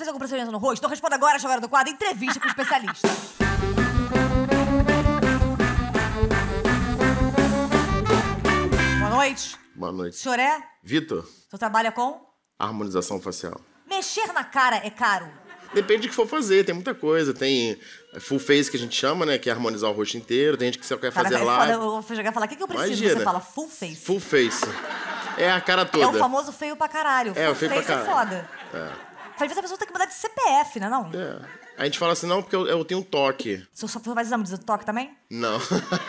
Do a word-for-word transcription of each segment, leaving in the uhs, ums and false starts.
fez algum procedimento no rosto? Então responda agora, chegada do quadro, entrevista com o especialista. Boa noite. Boa noite. O senhor é? Vitor. O senhor trabalha com? Harmonização facial. Mexer na cara é caro? Depende do que for fazer, tem muita coisa. Tem full face que a gente chama, né? Que é harmonizar o rosto inteiro. Tem gente que só quer Cara, fazer é lá. foda, eu vou chegar e falar, o que, que eu preciso? Imagina. Você fala full face. Full face. É a cara toda. É o famoso feio pra caralho. É, full o feio face pra é caralho. foda. É. Às vezes a pessoa tem que mudar de C P F, né não? É. A gente fala assim, não, porque eu, eu tenho toque. O senhor só faz exame de toque também? Não.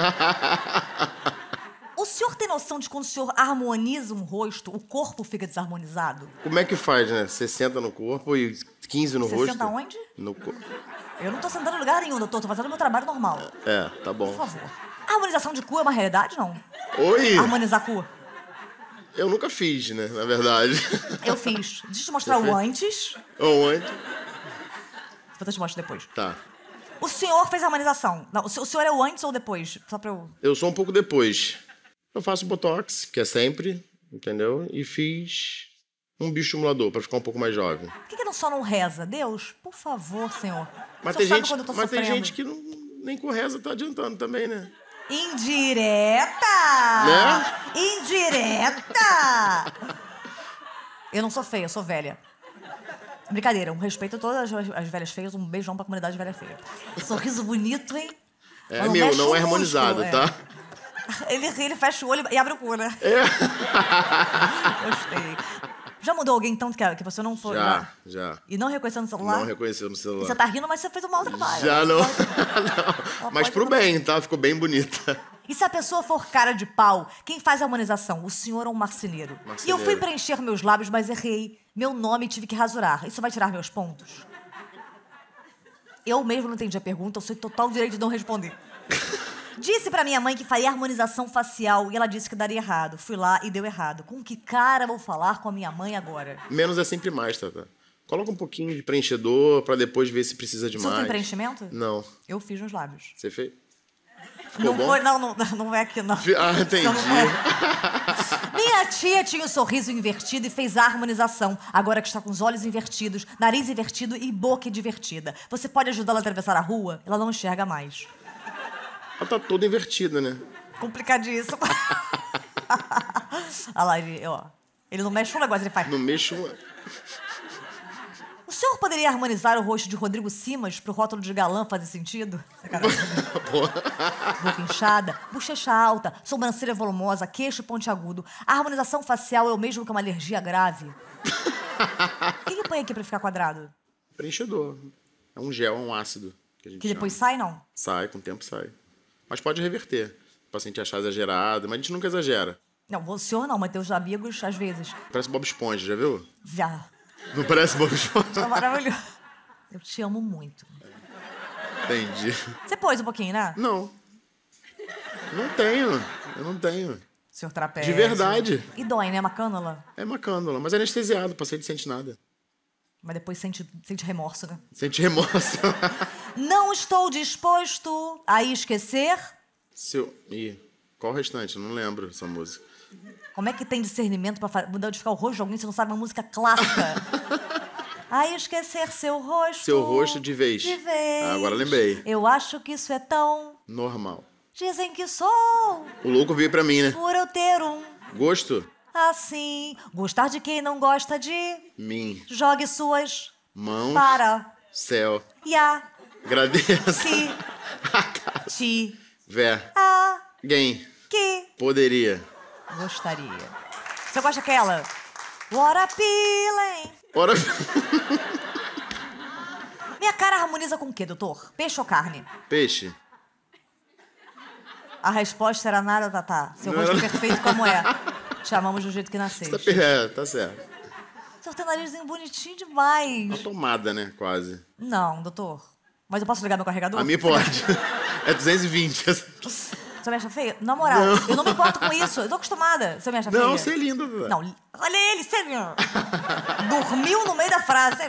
O senhor tem noção de quando o senhor harmoniza um rosto, o corpo fica desarmonizado? Como é que faz, né? sessenta no corpo e quinze no rosto. sessenta onde? No corpo. Eu não tô sentando em lugar nenhum, doutor. Tô fazendo meu trabalho normal. É, tá bom. Por favor. A harmonização de cu é uma realidade, não? Oi! Harmonizar cu. Eu nunca fiz, né? Na verdade. Eu fiz. Deixa eu te mostrar Você o fez? antes. Onde? Depois eu te mostro depois. Tá. O senhor fez a harmonização. Não, o senhor o senhor é o antes ou depois? Só pra eu... Eu sou um pouco depois. Eu faço botox, que é sempre, entendeu? E fiz um bioestimulador pra ficar um pouco mais jovem. Por que, que não só não reza? Deus, por favor, senhor. Mas, O tem senhor sabe gente, quando eu tô mas tem sofrendo. gente que não, nem com reza tá adiantando também, né? Indireta! Né? Indireta! Eu não sou feia, eu sou velha. Brincadeira, um respeito a todas as, as velhas feias, um beijão pra comunidade velha feia. Sorriso bonito, hein? É Mas meu, mexe não o é harmonizado, músculo, é. tá? Ele ri, ele fecha o olho e abre o cu, né? É. Gostei. Já mudou alguém tanto que, que você não foi Já, lá? já. E não reconheceu no celular? Não reconheceu no celular. Você tá rindo, mas você fez um mau trabalho. Já não. Pode- não. Mas pro bem, tá? Ficou bem bonita. E se a pessoa for cara de pau, quem faz a harmonização? O senhor ou um marceneiro? E eu Marceneiro. fui preencher meus lábios, mas errei. Meu nome e tive que rasurar. Isso vai tirar meus pontos? Eu mesmo não entendi a pergunta, eu sou em total direito de não responder. Disse pra minha mãe que faria harmonização facial e ela disse que daria errado. Fui lá e deu errado. Com que cara vou falar com a minha mãe agora? Menos é sempre mais, tá? Coloca um pouquinho de preenchedor pra depois ver se precisa de O senhor mais. tem preenchimento? Não. Eu fiz nos lábios. Você fez? Ficou Não bom? foi, não, não, não é aqui, não. Ah, entendi. Não é. Minha tia tinha o sorriso invertido e fez a harmonização. Agora que está com os olhos invertidos, nariz invertido e boca divertida. Você pode ajudá-la a atravessar a rua? Ela não enxerga mais. Ela tá toda invertida, né? Complicadíssimo. Olha lá, ele, ó. Ele não mexe um negócio, ele faz. Não mexo uma... O senhor poderia harmonizar o rosto de Rodrigo Simas pro rótulo de galã fazer sentido? Sacanagem. Boca inchada, bochecha alta, sobrancelha volumosa, queixo pontiagudo. A harmonização facial é o mesmo que uma alergia grave. O que ele põe aqui pra ficar quadrado? Preenchedor. É um gel, é um ácido. Que, a gente Que depois chama. sai, não? Sai, com o tempo sai. Mas pode reverter. O paciente achar exagerado, mas a gente nunca exagera. Não, o senhor não, mas teus amigos, às vezes. Parece Bob Esponja, já viu? Já. Não parece Bob Esponja? Tá maravilhoso. Eu te amo muito. Entendi. Você pôs um pouquinho, né? Não. Não tenho. Eu não tenho. Senhor trapézio. De verdade. E dói, né? Uma cânula. É uma cânula, mas é anestesiado, o paciente não sente nada. Mas depois sente, sente remorso, né? Sente remorso. Não estou disposto a esquecer. Seu... Ih, qual o restante? Eu não lembro essa música. Como é que tem discernimento pra fa- modificar o rosto de alguém se não sabe uma música clássica? A esquecer seu rosto. Seu rosto de vez. De vez. Ah, agora lembrei. Eu acho que isso é tão... Normal. Dizem que sou O louco veio pra mim, né? por eu ter um Gosto? assim. Gostar de quem não gosta de... Mim. Jogue suas Mãos. para Céu. e a Agradeço. si ti Vé. a Quem que poderia? gostaria. Você gosta daquela? What a feeling. Ora... Minha cara harmoniza com o quê, doutor? Peixe ou carne? Peixe. A resposta era nada, Tatá. Seu Não rosto era- é perfeito como é. Te amamos do jeito que Tá, nasceste. per- é, tá certo. O senhor tem narizinho bonitinho demais. Uma tomada, né? Quase. Não, doutor. Mas eu posso ligar meu carregador? A minha pode. É duzentos e vinte. Você me acha feia? Na moral, eu não me importo com isso. Eu tô acostumada. Você me acha feia? Não, você é linda. Duda. Não, olha ele, você... Dormiu no meio da frase.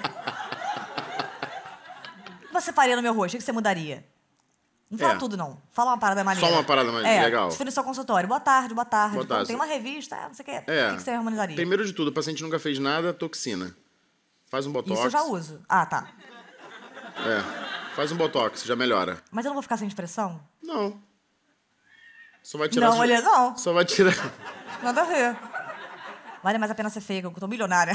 O que você faria no meu rosto? O que você mudaria? Não fala É. tudo, não. Fala uma parada maneira. Só uma parada mais é, legal. Se for no seu consultório. Boa tarde, boa tarde. Boa Pô, tarde. tem uma revista, é, não sei o quê. É. O que que você harmonizaria? Primeiro de tudo, o paciente nunca fez nada, toxina. Faz um botox. Isso eu já uso. Ah, tá. É. Faz um botox, já melhora. Mas eu não vou ficar sem expressão? Não. Só vai tirar... Não, as- olha, não. Só vai tirar... Nada a ver. Vale mais a pena ser feia, que eu tô milionária.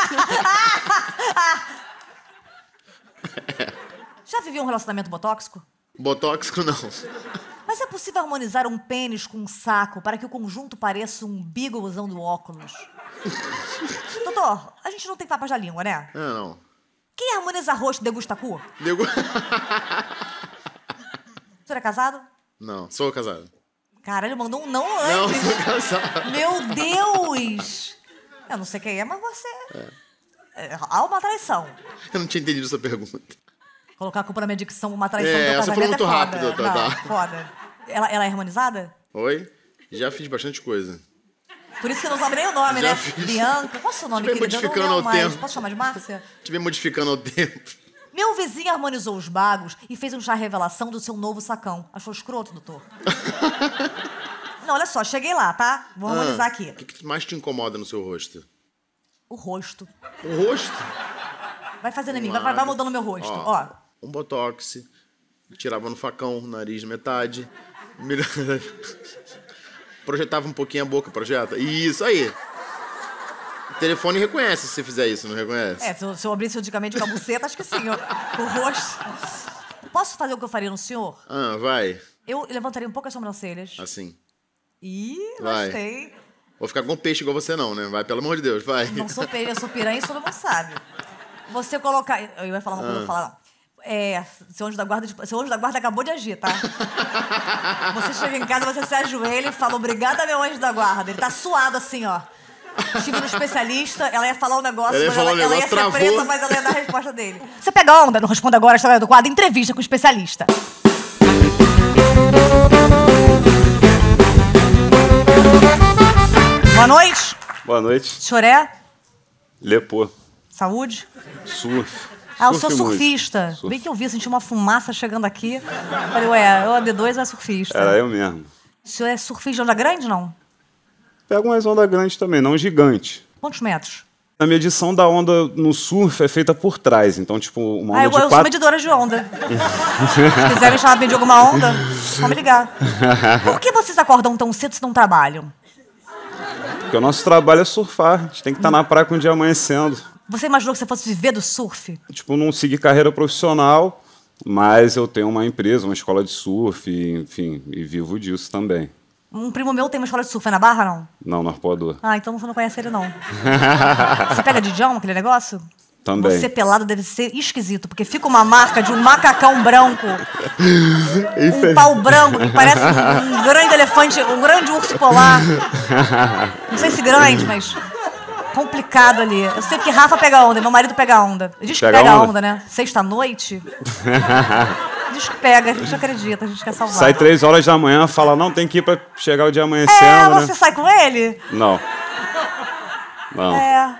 Já viveu um relacionamento botóxico? Botóxico, não. Mas é possível harmonizar um pênis com um saco para que o conjunto pareça um umbigo usando óculos? Doutor, a gente não tem papas da língua, né? Ah, não. Quem harmoniza rosto degusta cu? O Degu... senhor é casado? Não, sou casado. Caralho, mandou um não Não, antes. sou casado. Meu Deus! Eu não sei quem é, mas você... É. Há uma traição. Eu não tinha entendido essa pergunta. Colocar a culpa na minha dicção, uma traição É, do essa casamento foi muito é foda. rápido, tá, Não, tá. foda. Ela, ela é harmonizada? Oi? Já fiz bastante coisa. Por isso que eu não sabe nem o nome, Já né? fiz. Bianca. Qual é o seu nome, Tive querida? Eu não modificando lembro ao mais. tempo. Posso chamar de Márcia? Estive modificando ao tempo. Meu vizinho harmonizou os bagos e fez um chá revelação do seu novo sacão. Achou escroto, doutor? Não, olha só, cheguei lá, tá? Vou harmonizar Ah, aqui. O que, que mais te incomoda no seu rosto? O rosto. O rosto? Vai fazendo em mim, Um vai, vai lado. mudando meu rosto. Ó, Ó. Um botox. Tirava no facão, nariz metade. Melhor- Projetava um pouquinho a boca, projeta. Isso aí. O telefone reconhece se você fizer isso, não reconhece? É, se eu, se eu abrisse antigamente com a buceta, acho que sim. Eu, o rosto. Posso fazer o que eu faria no senhor? Ah, vai. Eu levantaria um pouco as sobrancelhas. Assim. Ih, Vai. gostei. Vou ficar com peixe igual você não, né? Vai, pelo amor de Deus, vai. Não sou peixe, eu sou piranha e todo mundo sabe. Você colocar... Eu ia falar uma coisa, eu vou falar não. É, seu anjo da guarda, de- seu anjo da guarda acabou de agir, tá? Você chega em casa, você se ajoelha e fala, obrigada, meu anjo da guarda. Ele tá suado assim, ó. Estive no especialista, ela ia falar um negócio, Ela ia mas falar ela, um ela ia negócio, ser travou. presa, mas ela ia dar a resposta dele. Você pega a onda, não responde agora, história do quadro, entrevista com o especialista. Boa noite. Boa noite. O senhor é? Lepô. Saúde? Surf. Ah, eu Surf sou e música. surfista. Surf. Bem que eu vi, senti uma fumaça chegando aqui. Falei, ué, eu a D dois ou é surfista? Era eu mesmo. O senhor é surfista de onda grande, não? Pega umas ondas grandes também, não gigante. Quantos metros? A medição da onda no surf é feita por trás. Então, tipo, uma onda Ah, eu, de eu sou quatro... medidora de onda. Se quiser me chamar pra medir alguma onda, só me ligar. Por que vocês acordam tão cedo se não trabalham? Porque o nosso trabalho é surfar. A gente tem que estar na praia com o dia amanhecendo. Você imaginou que você fosse viver do surf? Tipo, não segui carreira profissional, mas eu tenho uma empresa, uma escola de surf, enfim, e vivo disso também. Um primo meu tem uma escola de surf, é na Barra, não? Não, no Arpoador. Ah, então você não conhece ele, não. Você pega de John, aquele negócio? Também. Você pelado deve ser esquisito, porque fica uma marca de um macacão branco. Um pau branco que parece um, um grande elefante, um grande urso polar. Não sei se grande, mas complicado ali. Eu sei que Rafa pega onda, meu marido pega onda. Diz que Pega pega onda, onda? né? Sexta-noite. Diz que pega, a gente acredita, a gente quer salvar. Sai três horas da manhã, fala, não, tem que ir pra chegar o dia É, amanhecendo, você né? sai com ele? Não. Não. É.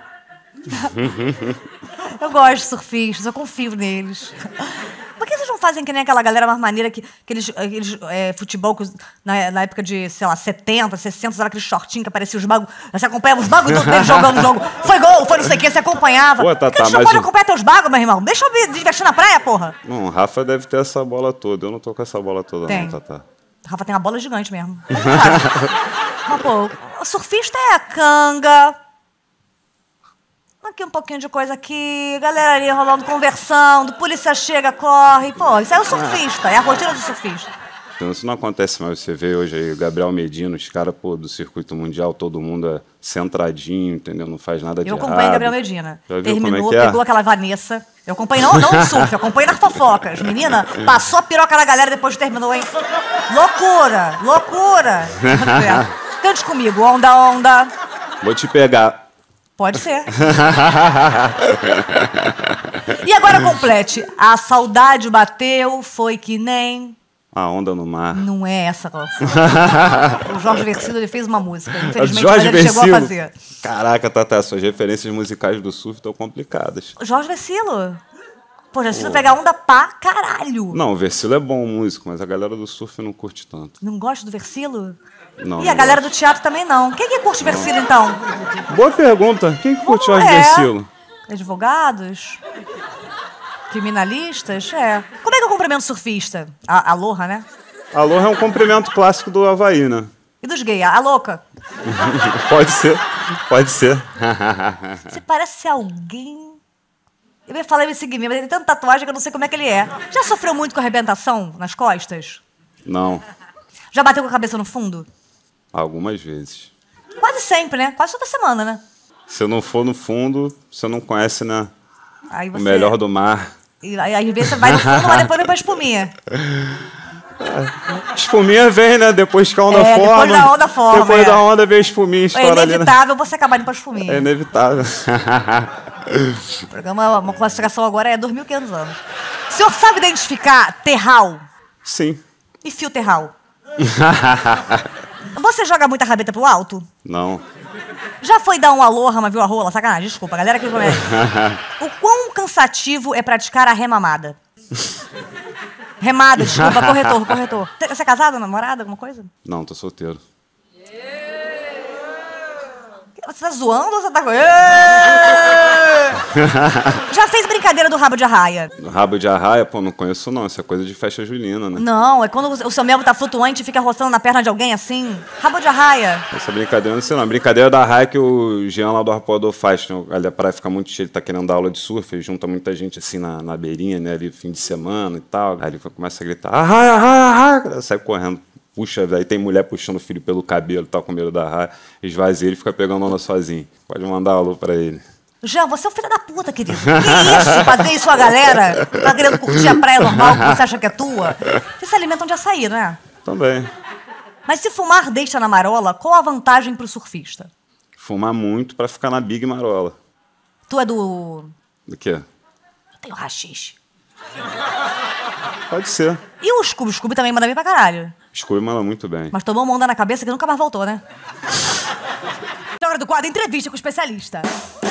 Eu gosto de surfistas, eu confio neles. Por que vocês não fazem que nem aquela galera mais maneira que aqueles, aqueles é, futebol que os- na, na época de, sei lá, setenta, sessenta, usava aquele shortinho que aparecia os bagos. Você acompanhava os bagos do- deles jogando o jogo. Foi gol, foi não sei o que, você acompanhava. Pô, Por que Tatá, a gente não mas pode o- acompanhar teus bagos, meu irmão? Deixa eu me divertir na praia, porra. Não, o Rafa deve ter essa bola toda. Eu não tô com essa bola toda, Tem. não, Tatá. Rafa tem uma bola gigante mesmo. Mas, sabe? Mas, pô, o surfista é a canga. Aqui um pouquinho de coisa aqui, galera ali rolando, conversando, polícia chega, corre. Pô, isso é o surfista, é a rotina do surfista. Então, isso não acontece mais. Você vê hoje aí o Gabriel Medina, os caras, pô, do circuito mundial, todo mundo é centradinho, entendeu? Não faz nada de Eu errado. acompanho Gabriel Medina. Já viu Terminou, como é que é? pegou aquela Vanessa. Eu acompanhei, não, não no surf, eu acompanhei nas fofocas. Menina, passou a piroca na galera depois que terminou, hein? Loucura, loucura. Cante comigo, onda, onda. Vou te pegar. Pode ser. E agora complete. A saudade bateu, foi que nem... A onda no mar. Não é essa a canção. O Jorge Versilo, ele fez uma música. Infelizmente, Jorge mas ele chegou a Versilo. fazer. Caraca, Tatá, suas referências musicais do surf estão complicadas. Jorge Versilo. Pô, Jorge Versilo pega onda pra caralho. Não, o Versilo é bom músico, mas a galera do surf não curte tanto. Não gosta do Versilo? Não, E a não galera gosto. do teatro também não. Quem que curte Versilo, então? Boa pergunta. Quem que curte Como Jorge é? Versilo? Advogados? Criminalistas? É. Como é que eu cumprimento surfista? A, aloha, né? Aloha é um cumprimento clássico do Havaí, né? E dos gays? A louca? Pode ser, pode ser. Você parece alguém... Eu ia falar esse seguinte, mas ele tem tanta tatuagem que eu não sei como é que ele é. Já sofreu muito com arrebentação nas costas? Não, Já bateu com a cabeça no fundo? algumas vezes. Quase sempre, né? Quase toda semana, né? Se eu não for no fundo, você não conhece, né? Aí O você... melhor do mar. E aí, às vezes, você vai no fundo, mas depois vem pra espuminha. Espuminha vem, né? Depois que a onda É, forma. depois da onda forma, Depois é. da onda vem a espuminha, É estoura ali, né? inevitável você acabar indo pra espuminha. É inevitável. O programa, uma classificação agora é dois mil e quinhentos anos. O senhor sabe identificar terral Sim. e fio terral? Você joga muita rabeta pro alto? Não. Já foi dar um aloha, mas viu a rola? Sacanagem, desculpa, galera que começa. O quão cansativo é praticar a remamada? Remada, desculpa, corretor, corretor. Você é casado, namorada, alguma coisa? Não, tô solteiro. Você tá zoando ou você tá... Já fez brincadeira do rabo de arraia? Rabo de arraia, pô, não conheço não. Isso é coisa de festa junina, né? Não, é quando o seu membro tá flutuante e fica roçando na perna de alguém assim. Rabo de arraia. Essa brincadeira eu não sei não. A brincadeira da raia que o Jean lá do Arpoador faz. Né? Ali a praia fica muito cheia, ele tá querendo dar aula de surf, ele junta muita gente assim na, na beirinha, né? Ali fim de semana e tal. Aí ele começa a gritar, arraia, arraia, arraia. Sai correndo. Puxa, aí tem mulher puxando o filho pelo cabelo, tal, com medo da raia. Esvazia, ele fica pegando onda sozinho. Pode mandar alô pra ele. Jean, você é um filho da puta, querido. Que isso? Fazer isso a galera? Tá querendo curtir a praia normal que você acha que é tua? Vocês se alimentam de açaí, né? Também. Mas se fumar deixa na marola, qual a vantagem pro surfista? Fumar muito pra ficar na Big Marola. Tu é do... Do quê? Eu tenho rachixe. Pode ser. E o Scooby? O Scooby também manda bem pra caralho. Scooby manda muito bem. Mas tomou uma onda na cabeça que nunca mais voltou, né? Hora do quadro Entrevista com o Especialista.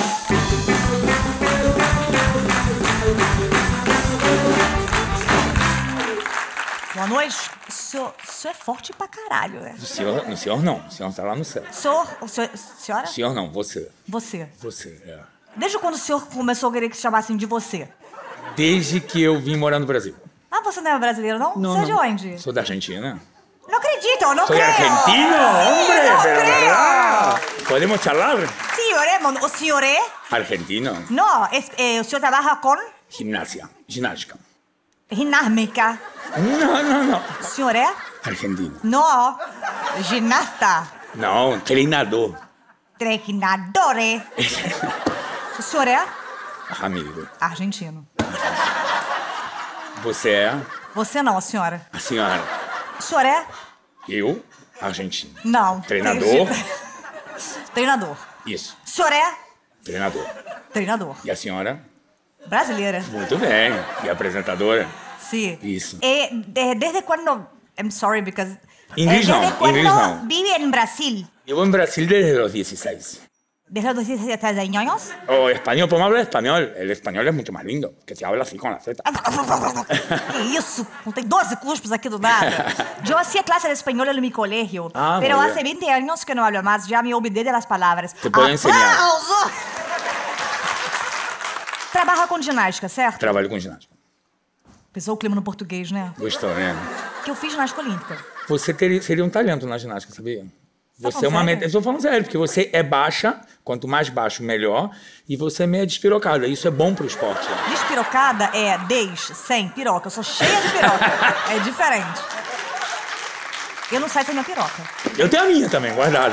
Boa noite. O senhor, o senhor é forte pra caralho, né? O senhor, o senhor não, o senhor tá lá no céu. O senhor... O senhor... Senhora? O senhor não, você. Você. Você, é. Desde quando o senhor começou a querer que se chamassem de você? Desde que eu vim morar no Brasil. Ah, você não é brasileiro, não? Não, você é de não. onde? Sou da Argentina. Não acredito, eu não Soy creio. argentino, hombre, não pero creio. verdad. ¿Podemos charlar? Senhor é, mano. O senhor é? Argentino. Não, es- eh, o senhor trabalha com Gimnasia, ginástica. ginástica. No, no, no. O senhor é? Argentino. Não, ginasta. No, treinador. Treinador. é? O senhor é? Amigo. Argentino. Você é Você não, a senhora. a senhora. O senhor é? Eu, argentino. Não. Treinador. Treinador. Isso, O senhor é? treinador. Treinador. E a senhora? Brasileira. Muito bem. E apresentadora? Sim. Isso. Eh, de- desde quando... I'm sorry, because... Inglês eh, não, Desde quando inglês não. vive em Brasil? Llevo en Brasil desde los dieciséis. Desde los diecisiete años? O español, podemos hablar español. El español es mucho más lindo, que se habla así con la Z. Que isso? Não tem doze cuspos aqui do nada. Eu hacía clase de espanhol en mi colegio, Ah, pero muy hace bien. veinte años que no hablo más, ya me olvidé de las palabras. Te puedo enseñar. ¡Aplauso! Trabalha com ginástica, certo? Trabalho com ginástica. Pesou o clima no português, né? Gostou, né? Que eu fiz ginástica olímpica. Você teria, seria um talento na ginástica, sabia? Tá Você é uma falando meta. sério? Estou falando sério, porque você é baixa, quanto mais baixo, melhor, e você é meio despirocada. Isso é bom pro esporte. Despirocada é des, sem, piroca. Eu sou cheia de piroca. É diferente. Eu não saio sem minha piroca. Eu tenho a minha também, guardada.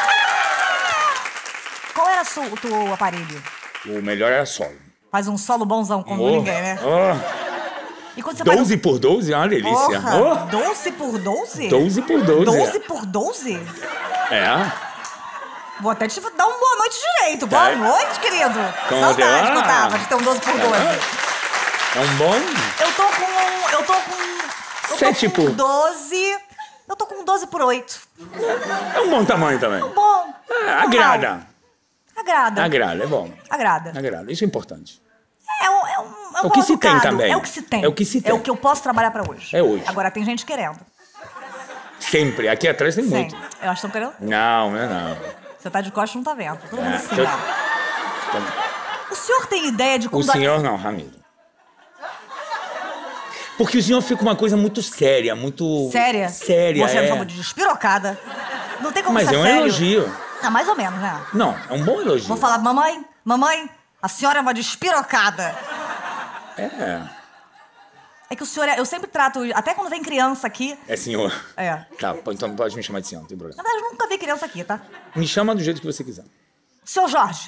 Qual era su- o teu aparelho? O melhor era solo. Faz um solo bonzão como Oh, ninguém, né? oh. E quando você faz doze por doze é uma delícia. Porra, doze por doze? doze por doze. doze por doze? É. Vou até te dar uma boa noite direito. Boa É. noite, querido. Como Saudade você- que eu Ah. tava de ter um doze por doze. É um bom. Eu tô com... Eu tô com... Eu Sete tô com por- doze... Eu tô com doze por oito. É um bom tamanho também. Bom. É, normal. agrada. Agrada. Agrada, é bom. Agrada. Agrada. Isso é importante. É um, é um, é um o que bom se tem educado. também. É o que se tem. É o que se tem. É o que eu posso trabalhar pra hoje. É hoje. Agora tem gente querendo. Sempre. Aqui atrás tem Sim. muito. Eu acho que estão querendo. Não, não é não. Você tá de costas, não tá vendo. Todo mundo É, assim, eu- ó. O senhor tem ideia de O como... senhor não, Ramiro. Porque o senhor fica uma coisa muito séria, muito... Séria? Séria, Você é. me chama de despirocada. Não tem como Mas ser é um sério. elogio. Ah, mais ou menos, né? Não, é um bom elogio. Vou falar, mamãe, mamãe, a senhora é uma despirocada. É. É que o senhor, é, eu sempre trato, até quando vem criança aqui... É senhor. É. Tá, então pode me chamar de senhor, não tem problema. Na verdade, eu nunca vi criança aqui, tá? Me chama do jeito que você quiser. Seu Jorge,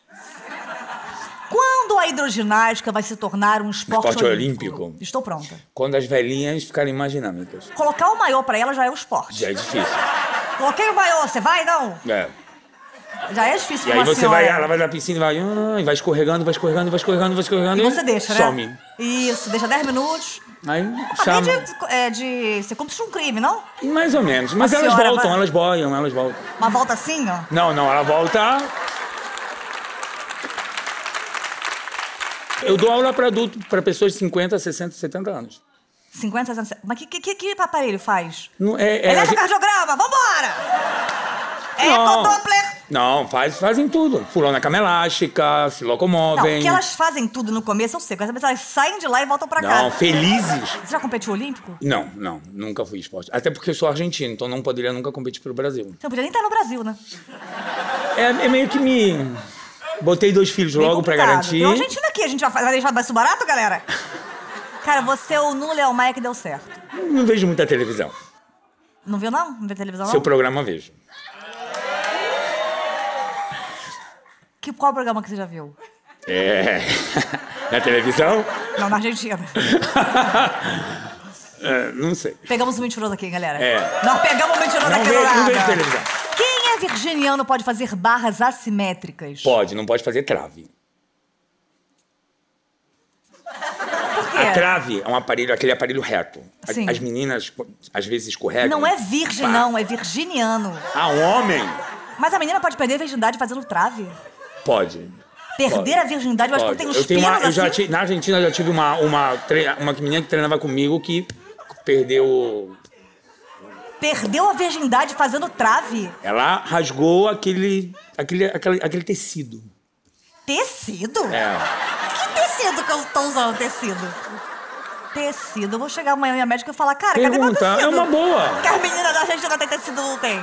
quando a hidroginástica vai se tornar um esporte, Esporte olímpico? olímpico? Estou pronta. Quando as velhinhas ficarem mais dinâmicas. Colocar o maiô pra ela já é um esporte. Já é difícil. Coloquei o maiô, você vai, não? É. Já é difícil E pra aí uma você senhora. vai, ela vai na piscina e vai, ah, e vai escorregando, vai escorregando, vai escorregando, vai escorregando. E você deixa, né? Some. Isso, deixa dez minutos. Aí Acabei chama. de, é, de... Você comete um crime, não? Mais ou menos. Mas A elas senhora voltam, vai- elas boiam, elas voltam. Uma volta assim, ó. Não, não, ela volta. Eu dou aula para adulto, para pessoas de cinquenta, sessenta, setenta anos. cinquenta, sessenta... Mas que, que, que aparelho faz? Não, é, é, a gente- Eletrocardiograma, vambora! Não. Ecodoppler! Não, faz, fazem tudo. Pulam na cama elástica, se Não, locomovem. que elas fazem tudo no começo, eu sei. Mas depois elas saem de lá e voltam pra Não, casa. felizes. Você já competiu olímpico? Não, não, nunca fui esporte. Até porque eu sou argentino, então não poderia nunca competir pelo Brasil. Você não podia nem estar no Brasil, né? É, é meio que me... Botei dois filhos Bem logo pra complicado. garantir. Tem uma Argentina aqui, a gente vai, vai deixar mais barato, galera? Cara, você é o Nuno Leão Maia que deu certo. Não vejo muita televisão. Não viu, não? Não viu televisão, não? Seu programa vejo. Que, qual programa que você já viu? É... Na televisão? Não, na Argentina. É, não sei. Pegamos um mentiroso aqui, galera. É. Nós pegamos um mentiroso Não aqui vejo- no não nada. vejo televisão. Quem é virginiano pode fazer barras assimétricas? Pode, não pode fazer trave. Por quê? A trave é um aparelho, aquele aparelho reto. As, Sim. as meninas, às vezes, escorregam. Não é virgem, Pá. não. É virginiano. Ah, um homem? Mas a menina pode perder a virgindade fazendo trave? Pode. Perder Pode. a virgindade, mas Pode. quando tem uns eu tenho uma, pelos eu já assim... ti- Na Argentina eu já tive uma, uma, tre- uma menina que treinava comigo que perdeu... Perdeu a virgindade fazendo trave? Ela rasgou aquele, aquele, aquele, aquele tecido. Tecido? É. Que tecido que eu tô usando, tecido? Tecido. Eu vou chegar amanhã na minha médica e falar, cara, cadê meu Pergunta, tecido? é uma boa. Que as meninas da Argentina têm tecido, não tenho.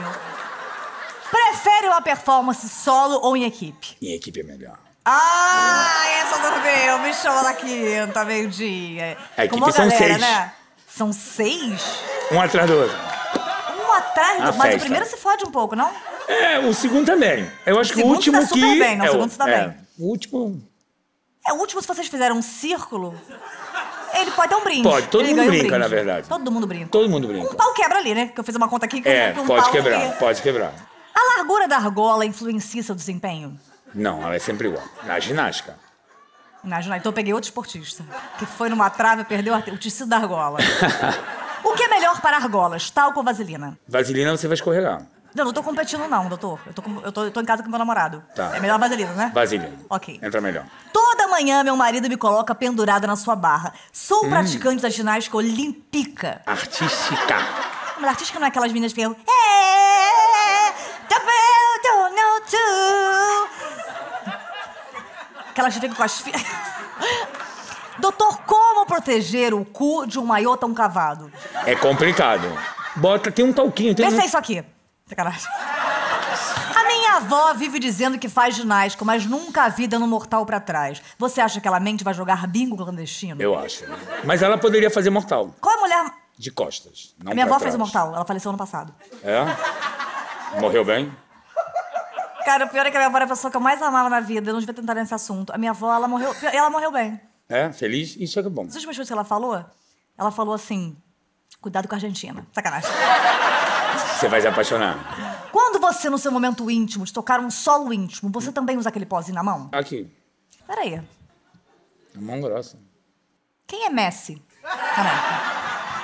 Prefere uma performance solo ou em equipe? Em equipe é melhor. Ah, essa dormiu. Me chama na quinta, meio-dia. A equipe Com uma são galera, seis. né? São seis? Um atrás do outro. Um atrás do... A Mas o festa. primeiro se fode um pouco, não? É, o segundo também. Eu acho que o segundo último tá super que... bem, não, o é, segundo tá é, bem. O último... É, o último, se vocês fizeram um círculo, ele pode ter um brinde. Pode, todo Ele mundo ganha um brinca, brinde. na verdade. Todo mundo brinca. Todo mundo brinca. Um pau quebra ali, né? Que eu fiz uma conta aqui que É, um, um pode pau quebrar, que- pode quebrar. A largura da argola influencia seu desempenho? Não, ela é sempre igual. Na ginástica. Imagina, então eu peguei outro esportista, que foi numa trave e perdeu a- o tecido da argola. O que é melhor para argolas, talco ou vaselina? Vaselina você vai escorregar. Não, não tô competindo não, doutor. Eu tô, com- eu tô, eu tô em casa com meu namorado. Tá. É melhor vaselina, né? Vaselina. Ok. Entra melhor. Toda manhã meu marido me coloca pendurada na sua barra. Sou Hum. praticante da ginástica olímpica. Artística. Mas artística não é aquelas meninas que ficam... "É, the world don't know too." Aquelas que ficam com as filhas... Doutor, como proteger o cu de um maiô tão cavado? É complicado. Bota, tem um talquinho. Tem Pensa um... isso aqui. Sacanagem. A minha avó vive dizendo que faz ginástica, mas nunca a vida no mortal pra trás. Você acha que ela mente e vai jogar bingo clandestino? Eu acho. Mas ela poderia fazer mortal. Qual é a mulher... De costas. Não A minha pra avó fez o trás. mortal. Ela faleceu ano passado. É? Morreu bem? Cara, o pior é que a minha avó era a pessoa que eu mais amava na vida. Eu não devia tentar nesse assunto. A minha avó, ela morreu... Ela morreu bem. É? Feliz? Isso é que é bom. As últimas coisas que ela falou, ela falou assim... Cuidado com a Argentina. Sacanagem. Você vai se apaixonar. Quando você, no seu momento íntimo, de tocar um solo íntimo, você também usa aquele pozinho na mão? Aqui. Peraí. A mão grossa. Quem é Messi? Caraca.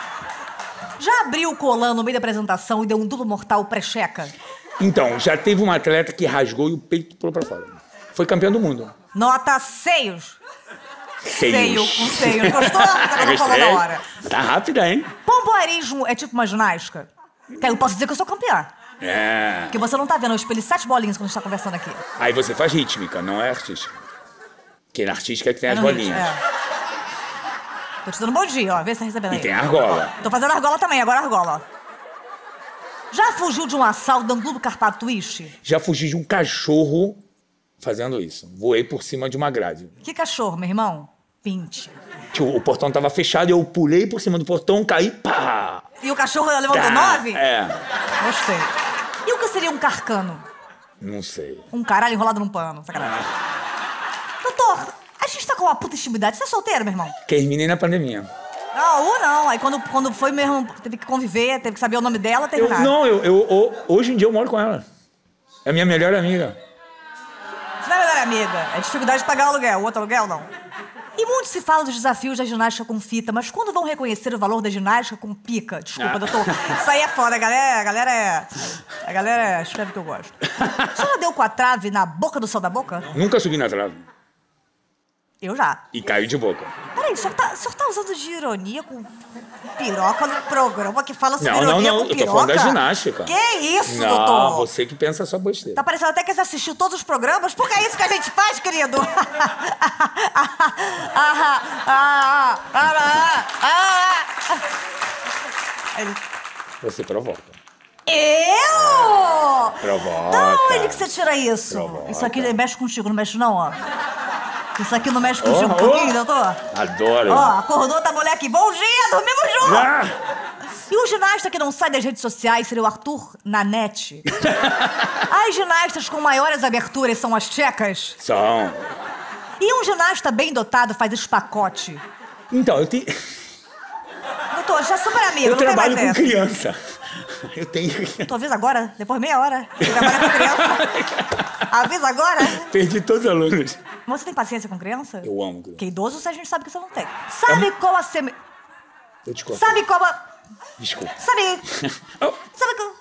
Já abriu o colã no meio da apresentação e deu um duplo mortal pré-checa? Então, já teve uma atleta que rasgou e o peito pulou pra fora. Foi campeã do mundo. Nota seios. Seio Seios. com seio. Gostou? Tá Gostei. falando na hora. Tá rápida, hein? Pomboarismo é tipo uma ginástica? Que aí eu posso dizer que eu sou campeã. É. Porque você não tá vendo, eu espelhei sete bolinhas quando a gente tá conversando aqui. Aí você faz rítmica, não é artística. Que na artística é que tem É as no bolinhas. Ritmo, é. Tô te dando um bom dia, ó. Vê se tá recebendo aí. E tem a argola. Tô fazendo argola também, agora argola. Já fugiu de um assalto dando duplo carpado twist? Já fugi de um cachorro fazendo isso. Voei por cima de uma grade. Que cachorro, meu irmão? Pinte. O, o portão tava fechado e eu pulei por cima do portão, caí, pá! E o cachorro levantou Tá, nove? É. Gostei. E o que seria um carcano? Não sei. Um caralho enrolado num pano. Sacanagem. Doutor, a gente tá com uma puta intimidade. Você é solteiro, meu irmão? Terminei na pandemia. Não, uh, não. Aí quando, quando foi mesmo, teve que conviver, teve que saber o nome dela, teve Eu, nada. não, eu, eu, eu- hoje em dia eu moro com ela. É minha melhor amiga. Você não é melhor amiga. É dificuldade de pagar o aluguel. O outro aluguel, não. E muito se fala dos desafios da ginástica com fita, mas quando vão reconhecer o valor da ginástica com pica? Desculpa, Ah. doutor. Isso aí é foda, a galera, a galera é... A galera é... escreve o que eu gosto. A senhora deu com a trave na boca do céu da boca? Nunca subi na trave. Eu já. E caí de boca. Peraí, o senhor tá, o senhor tá usando de ironia com piroca no programa que fala sobre Não, não, ironia não, com eu tô piroca? falando da ginástica. Que isso, Não, doutor? você que pensa só besteira. Tá parecendo até que você assistiu todos os programas, porque é isso que a gente faz, querido. Ele... Você provoca. Eu? Provoca. Da onde que você tira isso? Provoca. Isso aqui mexe contigo, não mexe não, ó. Isso aqui não mexe contigo Oh, um pouquinho, oh. doutor? Adoro. Ó, acordou da mulher aqui. Bom dia, dormimos junto. Ah! E o ginasta que não sai das redes sociais seria o Arthur Nanete? As ginastas com maiores aberturas são as tchecas? São. E um ginasta bem dotado faz esse pacote? Então, eu tenho. Doutor, já é super amigo, Eu não tem trabalho mais com essa. criança. Eu tenho. Tu avisa agora? Depois de meia hora? Você trabalha com criança? Avisa agora? Perdi todos os alunos. Mas você tem paciência com criança? Eu amo criança. Porque idoso a gente sabe que você não tem. Sabe qual a seme... Eu te corto. Sabe qual a... Desculpa. Sabe... Oh, Sabe qual...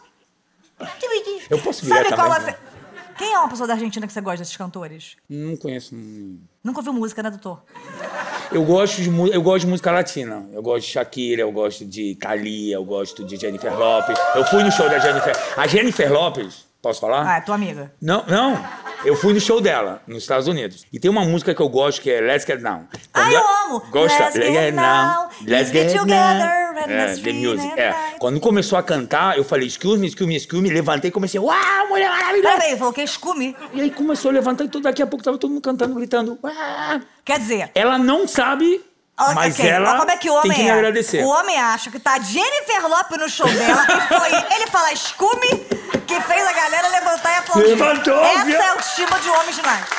Eu posso virar Sabe qual a... também, se- Quem é uma pessoa da Argentina que você gosta desses cantores? não conheço. não. Nunca ouviu música, né, doutor? Eu gosto, de, mu- eu gosto de música latina. Eu gosto de Shakira, eu gosto de Thalia, eu gosto de Jennifer Lopez. Eu fui no show da Jennifer. A Jennifer Lopez, posso falar? Ah, é tua amiga. Não, não. Eu fui no show dela, nos Estados Unidos. E tem uma música que eu gosto que é Let's Get Down. Ah, eu amo! Gosta? Let's get down, Let's get, get down. together, and É, let's the feel music. it É. right. Quando começou a cantar, eu falei, excuse me, excuse me, excuse me. Levantei e comecei, uau, mulher maravilhosa. Peraí, falou que é escume. E aí começou a levantar e tudo, daqui a pouco tava todo mundo cantando, gritando. Uau. Quer dizer... Ela não sabe, ok, mas ok. ela Mas como é que o homem tem que me é? agradecer. O homem acha que tá Jennifer Lopez no show dela e foi ele falar escume que fez a galera levantar e aplaudir. Levantou, Essa viu? é a autoestima de homem ginasta.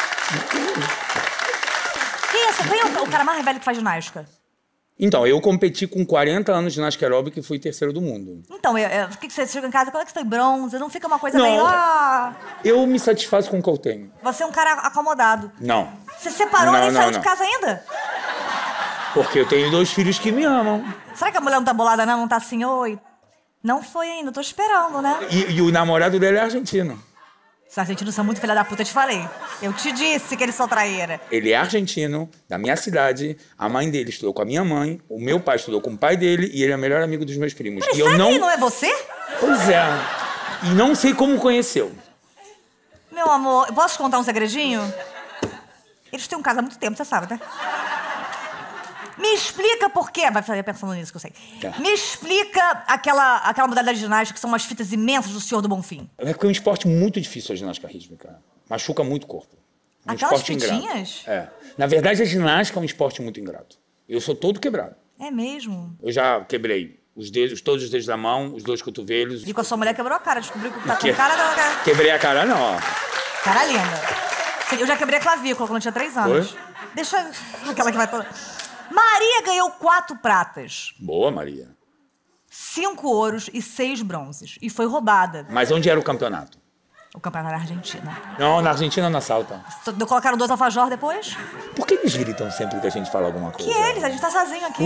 Quem é, esse? Quem é o, o cara mais velho que faz ginástica? Então, eu competi com quarenta anos de ginástica aeróbica e fui terceiro do mundo. Então, eu, eu, o que que você chega em casa? Qual é que você tem bronze? Não fica uma coisa Não. meio... Ah, Eu me satisfaço com o que eu tenho. você é um cara acomodado. Não. Você separou e Não, nem não, saiu não. de casa ainda? Porque eu tenho dois filhos que me amam. Será que a mulher não tá bolada não? Não tá assim, oi? Não foi ainda, tô esperando, né? E, e o namorado dele é argentino. Os argentinos são muito filha da puta, eu te falei. Eu te disse que eles são traíra. Ele é argentino, da minha cidade. A mãe dele estudou com a minha mãe. O meu pai estudou com o pai dele. E ele é o melhor amigo dos meus primos. Peraí, E eu será não... que ele não é você? Pois é. E não sei como conheceu. Meu amor, eu posso te contar um segredinho? Eles têm um caso há muito tempo, você sabe, né? Me explica por quê. Vai fazer pensando nisso que eu sei. Tá. Me explica aquela, aquela modalidade de ginástica que são umas fitas imensas do Senhor do Bonfim. É porque é um esporte muito difícil a ginástica rítmica. Machuca muito o corpo. É um Aquelas esporte ingrato. fitinhas? É. Na verdade, a ginástica é um esporte muito ingrato. Eu sou todo quebrado. É mesmo? Eu já quebrei os dedos, todos os dedos da mão, os dois cotovelos. E com a sua mulher quebrou a cara, descobriu que tá com Que- cara da... Quebrei a cara, não. ó. Cara linda. Eu já quebrei a clavícula quando eu tinha três anos. Foi? Deixa aquela que vai toda... Maria ganhou quatro pratas, Boa, Maria. cinco ouros e seis bronzes. E foi roubada. Mas onde era o campeonato? O campeonato da Argentina. Não, na Argentina não assalta. Só colocaram dois alfajor depois? Por que eles gritam sempre que a gente fala alguma Que coisa? eles, a gente tá sozinho aqui.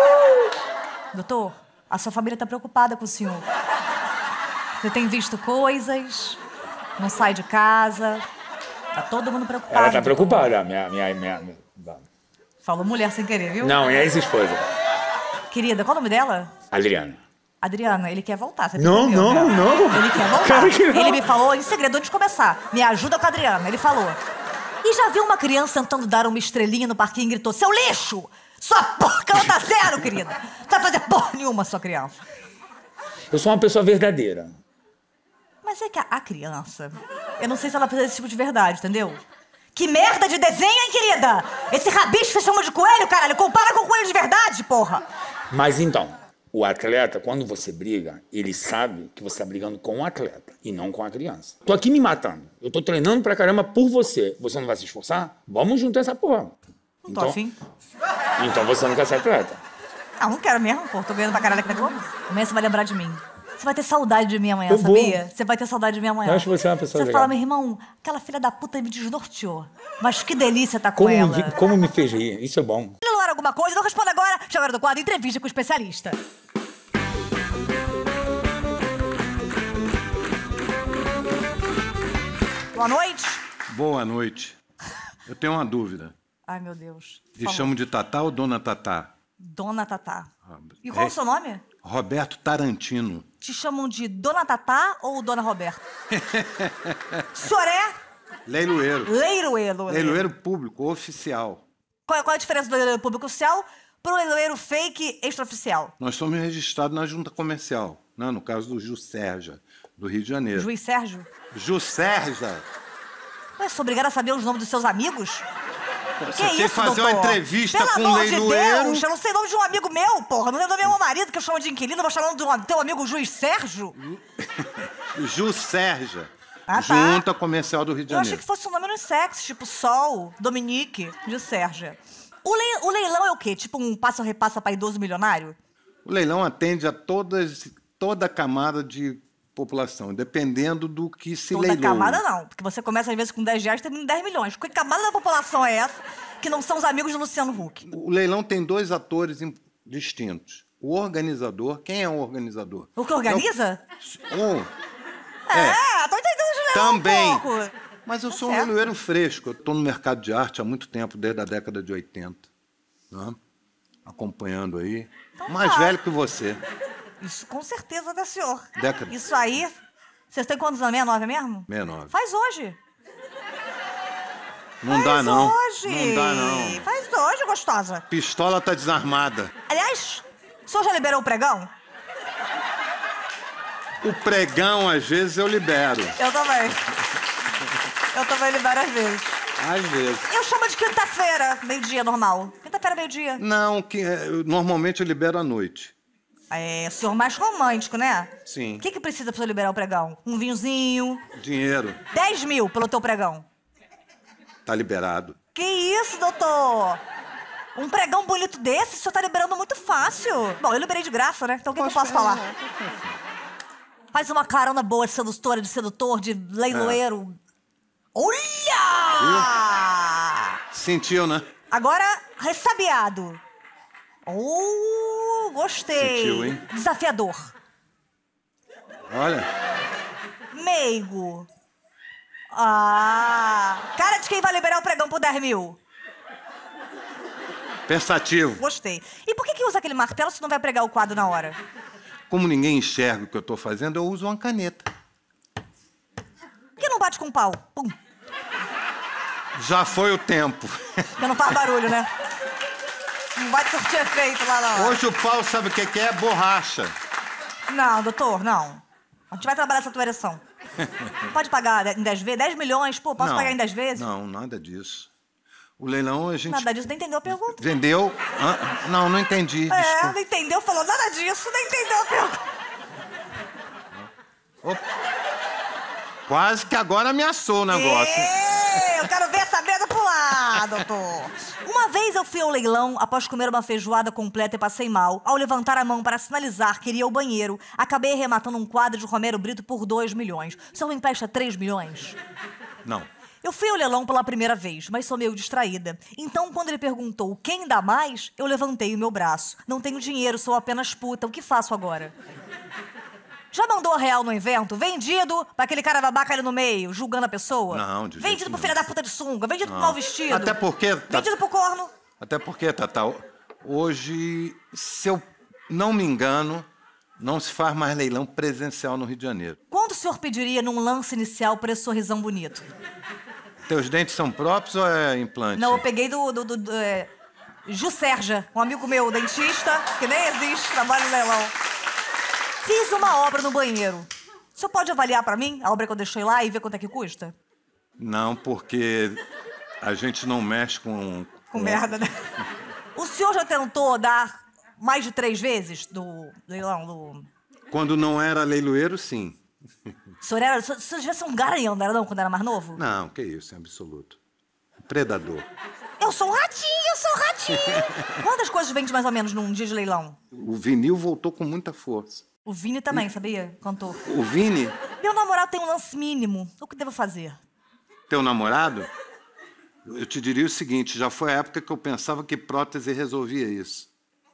Doutor, a sua família tá preocupada com o senhor. Você tem visto coisas, não sai de casa. Tá todo mundo preocupado. Ela tá doutor. preocupada, minha, minha, minha, minha... Falou mulher sem querer, viu? Não, é ex-esposa. Querida, qual o nome dela? Adriana. Adriana, ele quer voltar. Você Não, percebeu, não, né? não. Ele quer voltar. Claro que não. Ele me falou em segredo antes de começar. Me ajuda com a Adriana. Ele falou. E E já viu uma criança tentando dar uma estrelinha no parquinho e gritou, seu lixo! Sua porca nota zero, querida! Não vai fazer porra nenhuma, sua criança. Eu sou uma pessoa verdadeira. Mas é que a, a criança, eu não sei se ela precisa desse tipo de verdade, entendeu? Que merda de desenho, hein, querida? Esse rabicho que você chama de coelho, caralho, compara com coelho de verdade, porra! Mas então, o atleta, quando você briga, ele sabe que você tá brigando com o atleta e não com a criança. Tô aqui me matando. Eu tô treinando pra caramba por você. Você não vai se esforçar? Vamos juntar essa porra. Não tô Então, afim. então você não quer ser atleta. Ah, não quero mesmo, pô. Tô ganhando pra caralho aqui na Globo. Amanhã você vai lembrar de mim. Você vai ter saudade de mim amanhã, Eu vou. sabia? Você vai ter saudade de mim amanhã. Eu acho que você é uma pessoa Você legal. fala, meu irmão, aquela filha da puta me desnorteou. Mas que delícia tá com Como, ela. vi- como me fez rir? Isso é bom. Se não era alguma coisa, não responda agora. Chegou do quadro Entrevista com o Especialista. Boa noite. Boa noite. Eu tenho uma dúvida. Ai, meu Deus. Me Fala. chamo de Tatá ou Dona Tatá? Dona Tatá. E qual é o seu nome? Roberto Tarantino. Te chamam de Dona Tatá ou Dona Roberta? O senhor é Leiloeiro. leiloeiro. Leiloeiro público, oficial. Qual, qual é a diferença do leiloeiro público oficial pro leiloeiro fake extraoficial? Nós somos registrados na junta comercial, né? No caso do Juscerja, do Rio de Janeiro. Juiz Sérgio? Juscerja! Ué, sou obrigada a saber os nomes dos seus amigos? Você Que tem que isso, fazer doutor? uma entrevista Pelo com um amor leiloeiro. de Deus, eu não sei o nome de um amigo meu, porra. Não lembro do meu marido, que eu chamo de inquilino. Vou chamar do teu amigo Juiz Sérgio? Juscerja. Ah, tá. Junta Comercial do Rio de Eu achei Janeiro. que fosse um nome unissex, tipo Sol, Dominique, Juiz Sérgio. O, lei- o leilão é o quê? Tipo um passa-repassa pra idoso milionário? O leilão atende a todas, toda a camada de população, dependendo do que se Toda leiloa. camada não, porque você começa às vezes com dez reais e termina em dez milhões. Que camada da população é essa que não são os amigos de Luciano Huck? O leilão tem dois atores im- distintos. O organizador, quem é o organizador? O que organiza? Um, É, tô entendendo de leilão também. um pouco. Mas eu Tá sou um certo. leiloeiro fresco. Eu estou no mercado de arte há muito tempo, desde a década de oitenta. Né? Acompanhando aí. Mais tá. velho que você. Isso com certeza, né, senhor? Década. Isso aí... Vocês têm quantos anos? sessenta e nove mesmo? sessenta e nove. Faz hoje. Não Faz dá, não. hoje. Não dá, não. Faz hoje, gostosa. Pistola tá desarmada. Aliás, o senhor já liberou o pregão? O pregão, às vezes, eu libero. Eu também. Eu também libero às vezes. Às vezes. Eu chamo de quinta-feira, meio-dia, normal. Quinta-feira, meio-dia. Não, que, eu- normalmente eu libero à noite. É, senhor mais romântico, né? Sim. O que, que precisa pra você liberar o pregão? Um vinhozinho. Dinheiro dez mil pelo teu pregão. tá liberado. Que isso, doutor? Um pregão bonito desse, o senhor tá liberando muito fácil. Bom, eu liberei de graça, né? Então o que, que eu posso falar? Faz uma carona boa de sedutora, de sedutor, de leiloeiro. Olha! Sentiu, né? Agora, ressabiado. Oh, gostei. Sentiu, hein? Desafiador. Olha, Meigo. Ah, cara de quem vai liberar o pregão por dez mil. pensativo. Gostei. E por que que usa aquele martelo se não vai pregar o quadro na hora? Como ninguém enxerga o que eu tô fazendo, eu uso uma caneta. Por que não bate com o pau? Pum. Já foi o tempo. Porque não faz barulho, né? Não vai surtir efeito lá na hora. Hoje o pau sabe o que que é? Borracha. Não, doutor, não. A gente vai trabalhar essa tua ereção. Pode pagar em dez vezes? dez milhões? Pô, posso Não, pagar em dez vezes? Não, nada disso. O leilão a gente... Nada disso, nem entendeu a pergunta. Vendeu... Hã? Não, não entendi. É, Desculpa. não entendeu, falou nada disso, nem entendeu a pergunta. Opa. Quase que agora ameaçou o negócio. Ê, eu quero ver essa mesa pular, doutor. Uma vez eu fui ao leilão após comer uma feijoada completa e passei mal. Ao levantar a mão para sinalizar que iria ao banheiro, acabei arrematando um quadro de Romero Brito por dois milhões. O senhor me empresta três milhões? Não. Eu fui ao leilão pela primeira vez, mas sou meio distraída. Então, quando ele perguntou quem dá mais, eu levantei o meu braço. Não tenho dinheiro, sou apenas puta. O que faço agora? Já mandou a real no evento? Vendido pra aquele cara babaca ali no meio, julgando a pessoa? Não, de jeito Vendido pro nenhum. filho da puta de sunga, vendido pro Não. mal vestido. Até porque tá- Vendido pro corno. Até porque, Tatá, hoje, se eu não me engano, não se faz mais leilão presencial no Rio de Janeiro. Quanto o senhor pediria num lance inicial por esse sorrisão bonito? Teus dentes são próprios ou é implante? Não, eu peguei do... do, do, do é, Jusserja, um amigo meu, dentista, que nem existe, trabalha no leilão. Fiz uma obra no banheiro. O senhor pode avaliar pra mim a obra que eu deixei lá e ver quanto é que custa? Não, porque a gente não mexe com... Com merda, né? O senhor já tentou dar mais de três vezes do leilão? Do... Quando não era leiloeiro, sim. O senhor, era, o senhor, o senhor devia ser um garanhão, não era não, quando era mais novo? Não, que isso, é absoluto. Predador. Eu sou um ratinho, eu sou um ratinho! Quantas coisas vende mais ou menos num dia de leilão? O vinil voltou com muita força. O Vini também, sabia? Cantor. O Vini, Meu namorado tem um lance mínimo. O que devo fazer? teu namorado, eu te diria o seguinte, já foi a época que eu pensava que prótese resolvia isso.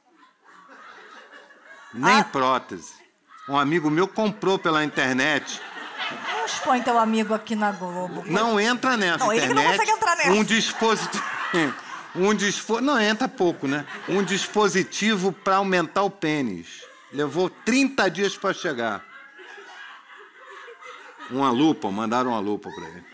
Nem Ah. prótese. Um amigo meu comprou pela internet. Não expõe teu amigo aqui na Globo. Não entra nessa Não, ele que não internet. consegue entrar nessa. Um dispositivo... Um dispo... Não, entra pouco, né? Um dispositivo para aumentar o pênis. Levou trinta dias para chegar. Uma lupa, mandaram uma lupa para ele.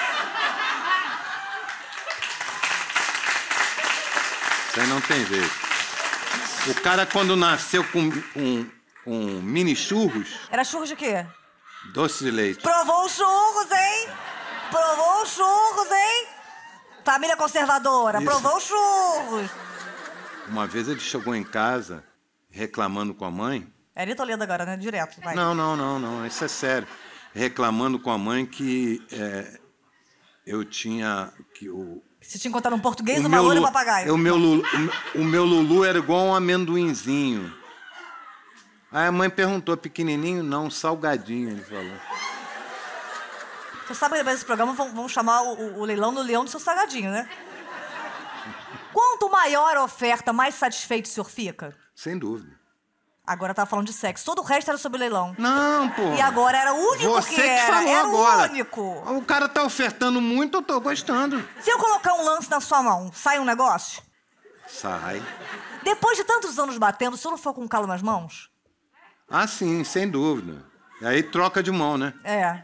Isso aí não tem jeito. O cara, quando nasceu com um, um mini churros, Era churros de quê? doce de leite. Provou os churros, hein? Provou os churros, hein? Família conservadora, Isso. provou os churros. Uma vez ele chegou em casa reclamando com a mãe. É Anitta Toledo agora, né? Direto, vai. Não, não, não, não, isso é sério. Reclamando com a mãe que é, eu tinha... Que o, Se te encontrar um português, o uma meu loura e um Lu- papagaio. o meu Lulu, o meu- o meu Lulu era igual um amendoinzinho. Aí a mãe perguntou, pequenininho? Não, salgadinho, ele falou. Você sabe que depois desse programa vão, vão chamar o, o- o leilão do leão do seu salgadinho, né? Quanto maior a oferta, mais satisfeito o senhor fica? Sem dúvida. Agora tava falando de sexo. Todo o resto era sobre leilão. Não, pô. E agora era o único Você que que era. falou Era agora. o único. O cara tá ofertando muito, eu tô gostando. Se eu colocar um lance na sua mão, sai um negócio? Sai. Depois de tantos anos batendo, o senhor não ficou com calo nas mãos? Ah, sim, sem dúvida. E aí troca de mão, né? É.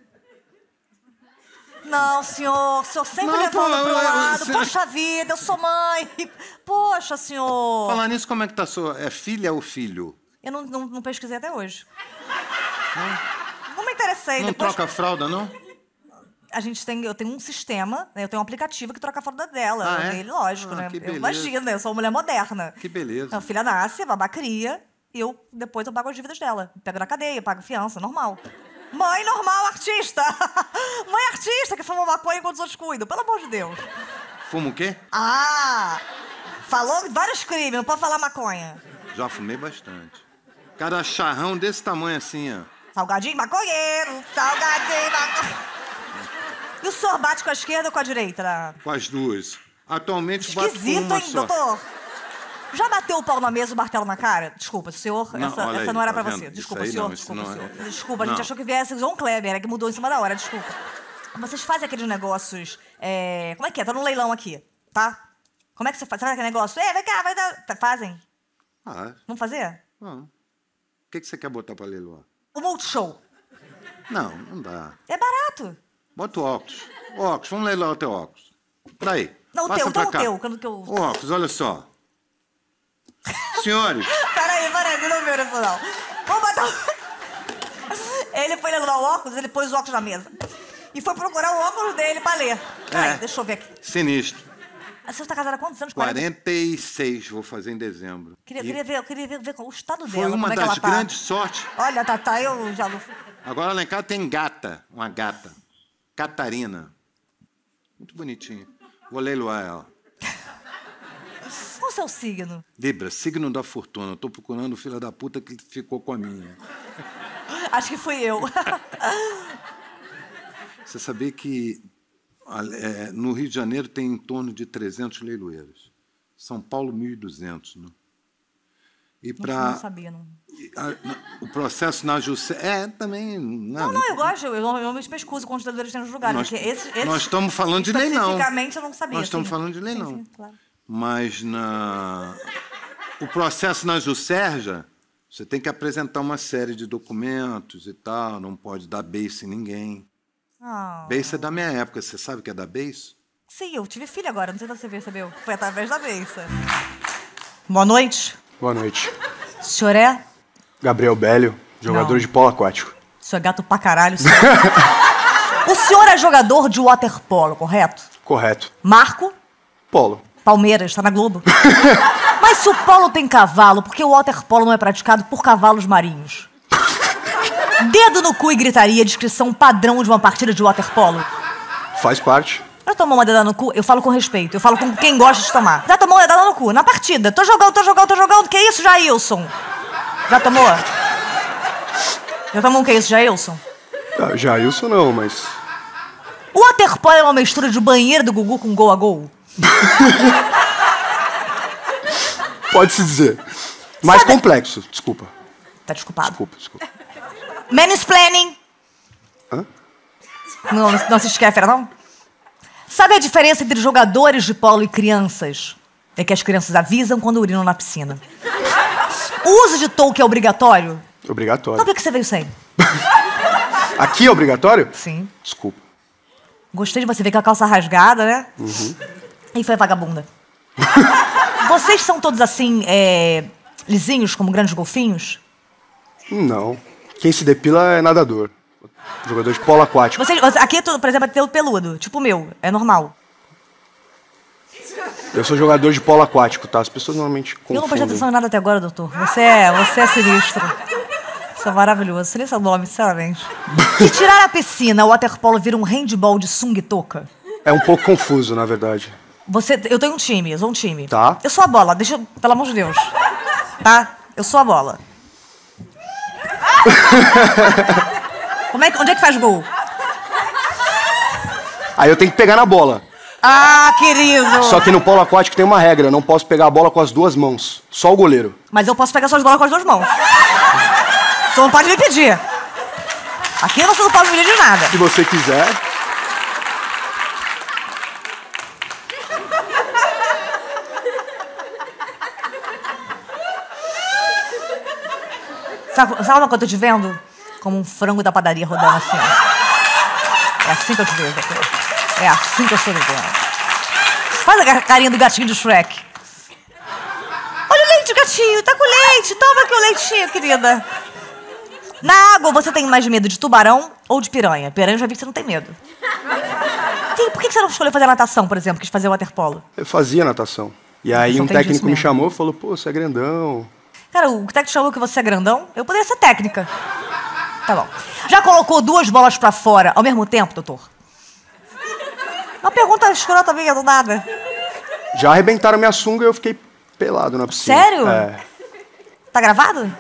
Não, senhor. O senhor sempre Não, levando pô, pro eu- eu- lado. você- Poxa vida, eu sou mãe. Poxa, senhor. Falar nisso, como é que tá sua... É filha ou filho? Eu não, não, não pesquisei até hoje. Não me interessei. Não Depois, troca a fralda, não? A gente tem, eu tenho um sistema, né? Eu tenho um aplicativo que troca a fralda dela. Ah, é? Ele, lógico, Ah, né? que Eu beleza. imagino, né? Eu sou uma mulher moderna. Que beleza. A filha nasce, a babá cria, e eu, depois eu pago as dívidas dela. Pego na cadeia, pago fiança, normal. Mãe normal, artista! Mãe artista que fuma maconha enquanto os outros cuidam, pelo amor de Deus. Fuma o quê? Ah! Falou vários crimes, não pode falar maconha. Já fumei bastante. Cara, charrão desse tamanho assim, ó. Salgadinho maconheiro, salgadinho maconheiro. E o senhor bate com a esquerda ou com a direita? Na... Com as duas. Atualmente bato com Esquisito, uma hein, só. doutor? Já bateu o pau na mesa e o martelo na cara? Desculpa, senhor, Não, essa, olha essa aí, não era tá pra vendo? você. Isso Desculpa, aí senhor. não, isso desculpa, não senhor. é- Desculpa, a gente Não. achou que viesse o João Kleber, era que mudou em cima da hora, desculpa. Vocês fazem aqueles negócios. é, Como é que é? Tô num leilão aqui, tá? Como é que você faz? Sabe aquele negócio? É, vem cá, vai dar. Tá, fazem? Ah, Vamos fazer? não. O que, que você quer botar pra leiloar? O Multishow. Não, não dá. É barato. Bota o óculos. O óculos, vamos leiloar o teu óculos. Pra aí. Não, o Passa teu, pra então o cá. teu. Quando que eu... O óculos, olha só. Senhores, Peraí, peraí, você não viu isso não. Vamos botar o... Ele foi levar o óculos, ele pôs o óculos na mesa. E foi procurar o óculos dele pra ler. Peraí, É. deixa eu ver aqui. sinistro. Você está casada há quantos anos? quarenta e seis, vou fazer em dezembro. Queria, E queria ver, eu queria ver, ver o estado foi dela, uma como é que das ela tá. grandes sortes. Olha, Tatá, eu já... não- Agora lá em casa tem gata, uma gata. Catarina. Muito bonitinha. Vou leiloar ela. Qual o seu signo? Libra, signo da fortuna. Eu tô procurando o filho da puta que ficou com a minha. Acho que fui eu. Você sabia que a- é, no Rio de Janeiro tem em torno de trezentos leiloeiros. São Paulo, mil e duzentos. Né? E Não para sabia, não. o processo na Justiça... É, também... Não, não, eu gosto, eu normalmente me excuso com os leilões tem nos lugares. Nós, porque esse, esse, nós estamos falando de leilão. Especificamente eu não sabia. Nós estamos sim. falando de Sim, leilão. sim, claro. Mas na... o processo na Juscerja, você tem que apresentar uma série de documentos e tal, não pode dar beijo em ninguém. Ah. Beiça é da minha época. Você sabe o que é da Beiça? Sim, eu tive filho agora, não sei se você percebeu. Foi através da Beiça. Boa noite. Boa noite. O senhor é? Gabriel Bélio, jogador Não. de polo aquático. O senhor é gato pra caralho, senhor. O senhor é jogador de waterpolo, correto? Correto. Marco? Polo. Palmeiras, tá na Globo. Mas se o polo tem cavalo, por que o waterpolo não é praticado por cavalos marinhos? Dedo no cu e gritaria, descrição padrão de uma partida de waterpolo. Faz parte. Já tomou uma dedada no cu? Eu falo com respeito, eu falo com quem gosta de tomar. Já tomou uma dedada no cu, na partida. Tô jogando, tô jogando, tô jogando. Que isso, Jailson? Já tomou? Já tomou um que isso, Jailson? Ah, Jailson não, mas... O waterpolo é uma mistura de banheiro do Gugu com gol a gol? Pode-se dizer. Mais Sabe- complexo, desculpa. Tá desculpado. Desculpa, desculpa. Mansplaining. Hã? Não, não assiste Kéfera, não? Sabe a diferença entre jogadores de polo e crianças? É que as crianças avisam quando urinam na piscina. O uso de touca é obrigatório? Então Obrigatório. por que você veio sem? Aqui é obrigatório? Sim. Desculpa. Gostei de você ver com a calça rasgada, né? Uhum. E foi vagabunda. Vocês são todos assim, é... lisinhos, como grandes golfinhos? Não. Quem se depila é nadador. Jogador de polo aquático. Vocês, aqui, é tudo, por exemplo, é pelo peludo. Tipo o meu, é normal. Eu sou jogador de polo aquático, tá? As pessoas normalmente confundem. Eu não prestei atenção em nada até agora, doutor. Você é, você é sinistro. Você é maravilhoso. Você nem seu nome, sinceramente. Se tirar a piscina, o waterpolo vira um handball de sunga e touca? É um pouco confuso, na verdade. Você, eu tenho um time, eu sou um time. Tá. Eu sou a bola, deixa eu, pelo amor de Deus. Tá? Eu sou a bola. Como é que, onde é que faz gol? Aí eu tenho que pegar na bola. Ah, querido! Só que no polo aquático tem uma regra, não posso pegar a bola com as duas mãos. Só o goleiro. Mas eu posso pegar suas bolas com as duas mãos. Você não pode me pedir. Aqui você não pode me pedir de nada. Se você quiser. Sabe, sabe uma coisa que eu tô te vendo? Como um frango da padaria rodando assim. Ó. É assim que eu te vejo, doutor. É assim que eu estou vendo. Faz a carinha do gatinho do Shrek. Olha o leite, gatinho. Tá com leite. Toma aqui o leitinho, querida. Na água, você tem mais medo de tubarão ou de piranha? Piranha eu já vi que você não tem medo. Tem, por que você não escolheu fazer natação, por exemplo? Quis fazer waterpolo? Eu fazia natação. E aí Só um tem disso técnico me mesmo. chamou e falou, pô, você é grandão. Cara, o técnico chamou que você é grandão. Eu poderia ser técnica. Tá bom. Já colocou duas bolas pra fora ao mesmo tempo, doutor? Uma pergunta escrota minha, do nada. Já arrebentaram minha sunga e eu fiquei pelado na piscina. Sério? É. Tá gravado?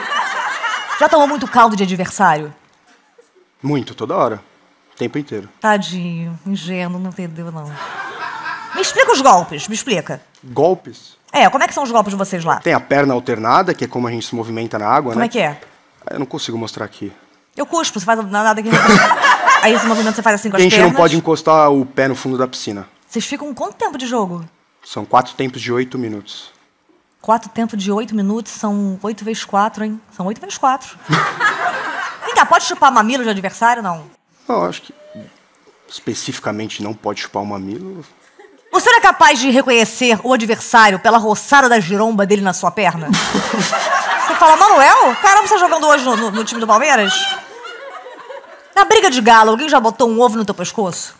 Já tomou muito caldo de adversário? Muito, toda hora. O tempo inteiro. Tadinho, ingênuo, não entendeu, não. Me explica os golpes, me explica. Golpes. É, como é que são os golpes de vocês lá? Tem a perna alternada, que é como a gente se movimenta na água, Como né? é que é? Eu não consigo mostrar aqui. Eu cuspo, você faz nada aqui. Aí esse movimento você faz assim com A as gente pernas. não pode encostar o pé no fundo da piscina. Vocês ficam quanto tempo de jogo? São quatro tempos de oito minutos. Quatro tempos de oito minutos são oito vezes quatro, hein? São oito vezes quatro. Vem cá, pode chupar mamilo de adversário, não? Não, acho que especificamente não pode chupar o mamilo. O senhor é capaz de reconhecer o adversário pela roçada da giromba dele na sua perna? Você fala, Manuel? Caramba, você tá jogando hoje no, no- no time do Palmeiras? Na briga de galo, alguém já botou um ovo no teu pescoço?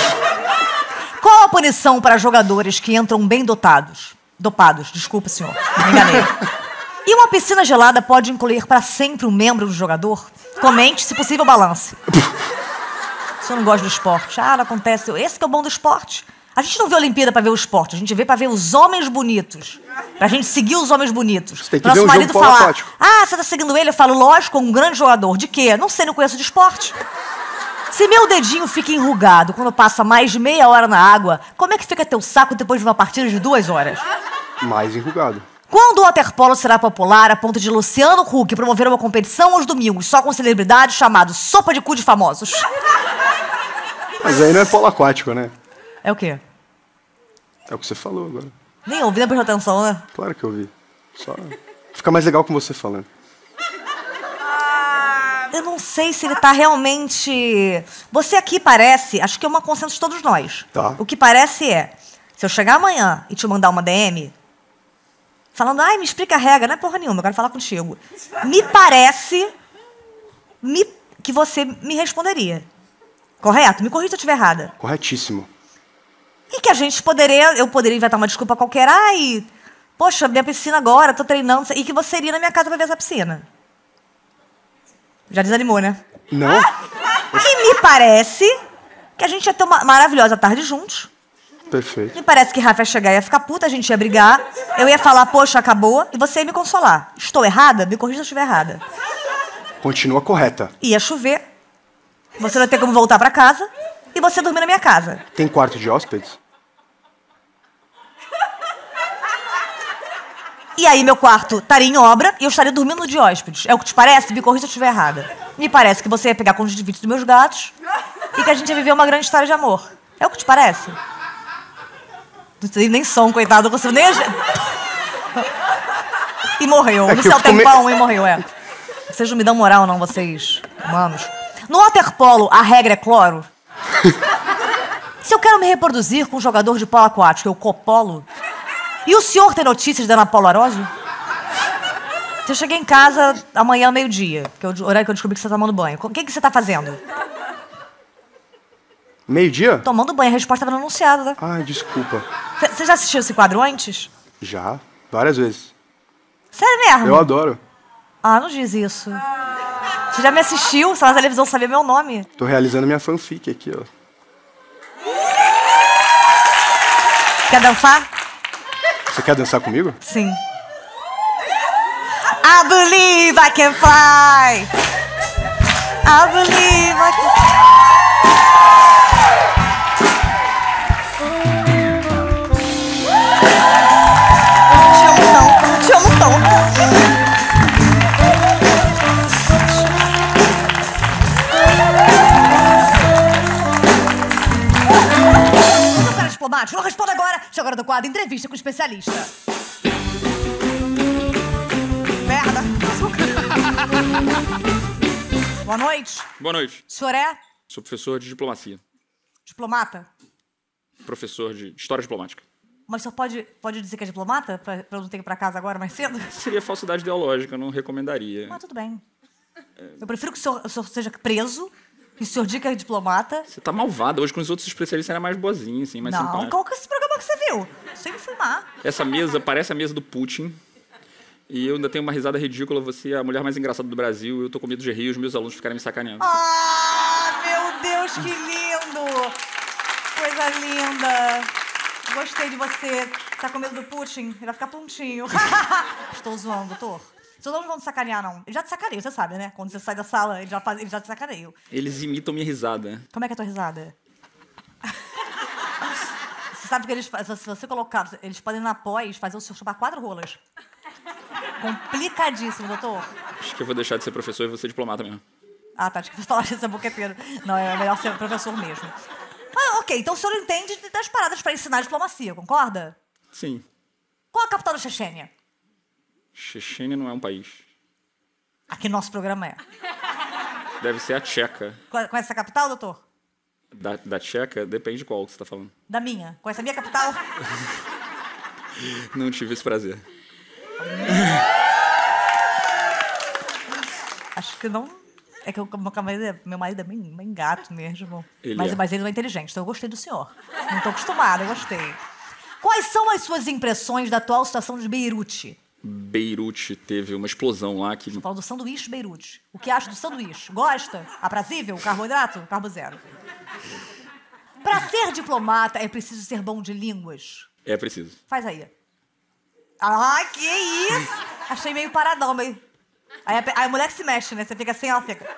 Qual a punição para jogadores que entram bem dotados? Dopados, desculpa, senhor. Me enganei. E uma piscina gelada pode incluir para sempre um membro do jogador? Comente, se possível, balance. O senhor não gosta do esporte? Ah, não acontece. Esse que é o bom do esporte. A gente não vê a Olimpíada pra ver o esporte, a gente vê pra ver os homens bonitos. Pra gente seguir os homens bonitos. Você tem que Nosso ver um marido jogo polo falar, aquático. ah, você tá seguindo ele? Eu falo, lógico, um grande jogador. De quê? Não sei, não conheço de esporte. Se meu dedinho fica enrugado quando passa mais de meia hora na água, como é que fica teu saco depois de uma partida de duas horas? Mais enrugado. Quando o waterpolo será popular a ponto de Luciano Huck promover uma competição aos domingos só com celebridades chamado Sopa de Cu de Famosos? Mas aí não é polo aquático, né? É o quê? É o que você falou agora. Nem ouvi, nem prestou atenção, né? Claro que eu vi. Só fica mais legal com você falando. Eu não sei se ele tá realmente... Você aqui parece... Acho que é uma consenso de todos nós. Tá. O que parece é... Se eu chegar amanhã e te mandar uma D M... Falando, ai, me explica a regra. Não é porra nenhuma, eu quero falar contigo. Me parece... Me, que você me responderia. Correto? Me corrija se eu estiver errada. Corretíssimo. E que a gente poderia... Eu poderia inventar uma desculpa qualquer. Ai, poxa, minha piscina agora, tô treinando. E que você iria na minha casa pra ver essa piscina. Já desanimou, né? Não? E me parece que a gente ia ter uma maravilhosa tarde juntos. Perfeito. Me parece que Rafa ia chegar e ia ficar puta, a gente ia brigar. Eu ia falar, poxa, acabou. E você ia me consolar. Estou errada? Me corrija se eu estiver errada. Continua correta. Ia chover. Você não ia ter como voltar pra casa. E você ia dormir na minha casa. Tem quarto de hóspedes? E aí meu quarto estaria em obra e eu estaria dormindo de hóspedes. É o que te parece? Me corrija se eu estiver errada. Me parece que você ia pegar conjuntivite dos meus gatos e que a gente ia viver uma grande história de amor. É o que te parece? Não tem nem som, coitado. Não consigo nem... E morreu. É No que eu céu fico tem me- pão e morreu, é. Vocês não me dão moral, não, vocês humanos. No waterpolo, a regra é cloro? Se eu quero me reproduzir com um jogador de polo aquático, eu copolo? E o senhor tem notícias da Ana Paula Arósio? Se eu cheguei em casa amanhã, meio-dia, que é o horário que eu descobri que você tá tomando banho, o que, que você tá fazendo? Meio-dia? Tomando banho, a resposta estava anunciada. Né? Ai, desculpa. Você já assistiu esse quadro antes? Já, várias vezes. Sério mesmo? Eu adoro. Ah, não diz isso. Você já me assistiu? Você na televisão sabia meu nome. Tô realizando minha fanfic aqui, ó. Quer dançar? Você quer dançar comigo? Sim. I believe I can fly. I believe I can... Te amo não, te amo tão. Seu cara diplomático, não responda agora. Chegou a hora do quadro Entrevista com o Especialista. Merda. Boa noite. Boa noite. O senhor é Sou professor de diplomacia. diplomata? Professor de história diplomática. Mas o senhor pode, pode dizer que é diplomata? Pra, pra eu não ter que ir pra casa agora mais cedo? Seria falsidade ideológica, eu não recomendaria. Ah, tudo bem. Eu prefiro que o senhor, o senhor seja preso e o senhor diga que é diplomata. Você tá malvada. Hoje com os outros especialistas era mais boazinha, assim, mais Não, simpática. qual que é esse programa que você viu? Eu sempre fui má. Essa mesa parece a mesa do Putin. E eu ainda tenho uma risada ridícula. Você é a mulher mais engraçada do Brasil. Eu tô com medo de rir e os meus alunos ficarem me sacaneando. Ah, meu Deus, que lindo! Coisa linda. Gostei de você. Tá com medo do Putin? Ele vai ficar pontinho. Estou zoando, doutor. Seus alunos vão te sacanear, não. Ele já te sacaneia, você sabe, né? Quando você sai da sala, ele já, faz, ele já te sacaneia. Eles imitam minha risada. Como é que é a tua risada? Você sabe que eles, se você colocar, eles podem na pós fazer o senhor chupar quatro rolas. Complicadíssimo, doutor. Acho que eu vou deixar de ser professor e vou ser diplomata mesmo. Ah, tá, acho que você falar isso é boqueteiro. Não, é melhor ser professor mesmo. Ah, ok, então o senhor entende das paradas para ensinar diplomacia, concorda? Sim. Qual a capital da Chechênia? Chechênia não é um país. Aqui nosso programa é. Deve ser a Tcheca. Conhece essa capital, doutor? Da, da Tcheca? Depende de qual que você tá falando. Da minha. Conhece a minha capital? Não tive esse prazer. Acho que não. É que eu, meu marido é, meu marido é bem, bem gato mesmo. Ele mas, é. mas ele não é inteligente, então eu gostei do senhor. Não tô acostumada, eu gostei. Quais são as suas impressões da atual situação de Beirute? Beirute teve uma explosão lá que... Falo do sanduíche Beirute. O que acha do sanduíche? Gosta? Aprazível? Carboidrato? Carbo zero. Para ser diplomata, é preciso ser bom de línguas. É preciso. Faz aí. Ah, que isso! Achei meio paradão, meio... Aí a, aí a mulher que se mexe, né? Você fica assim, ela fica...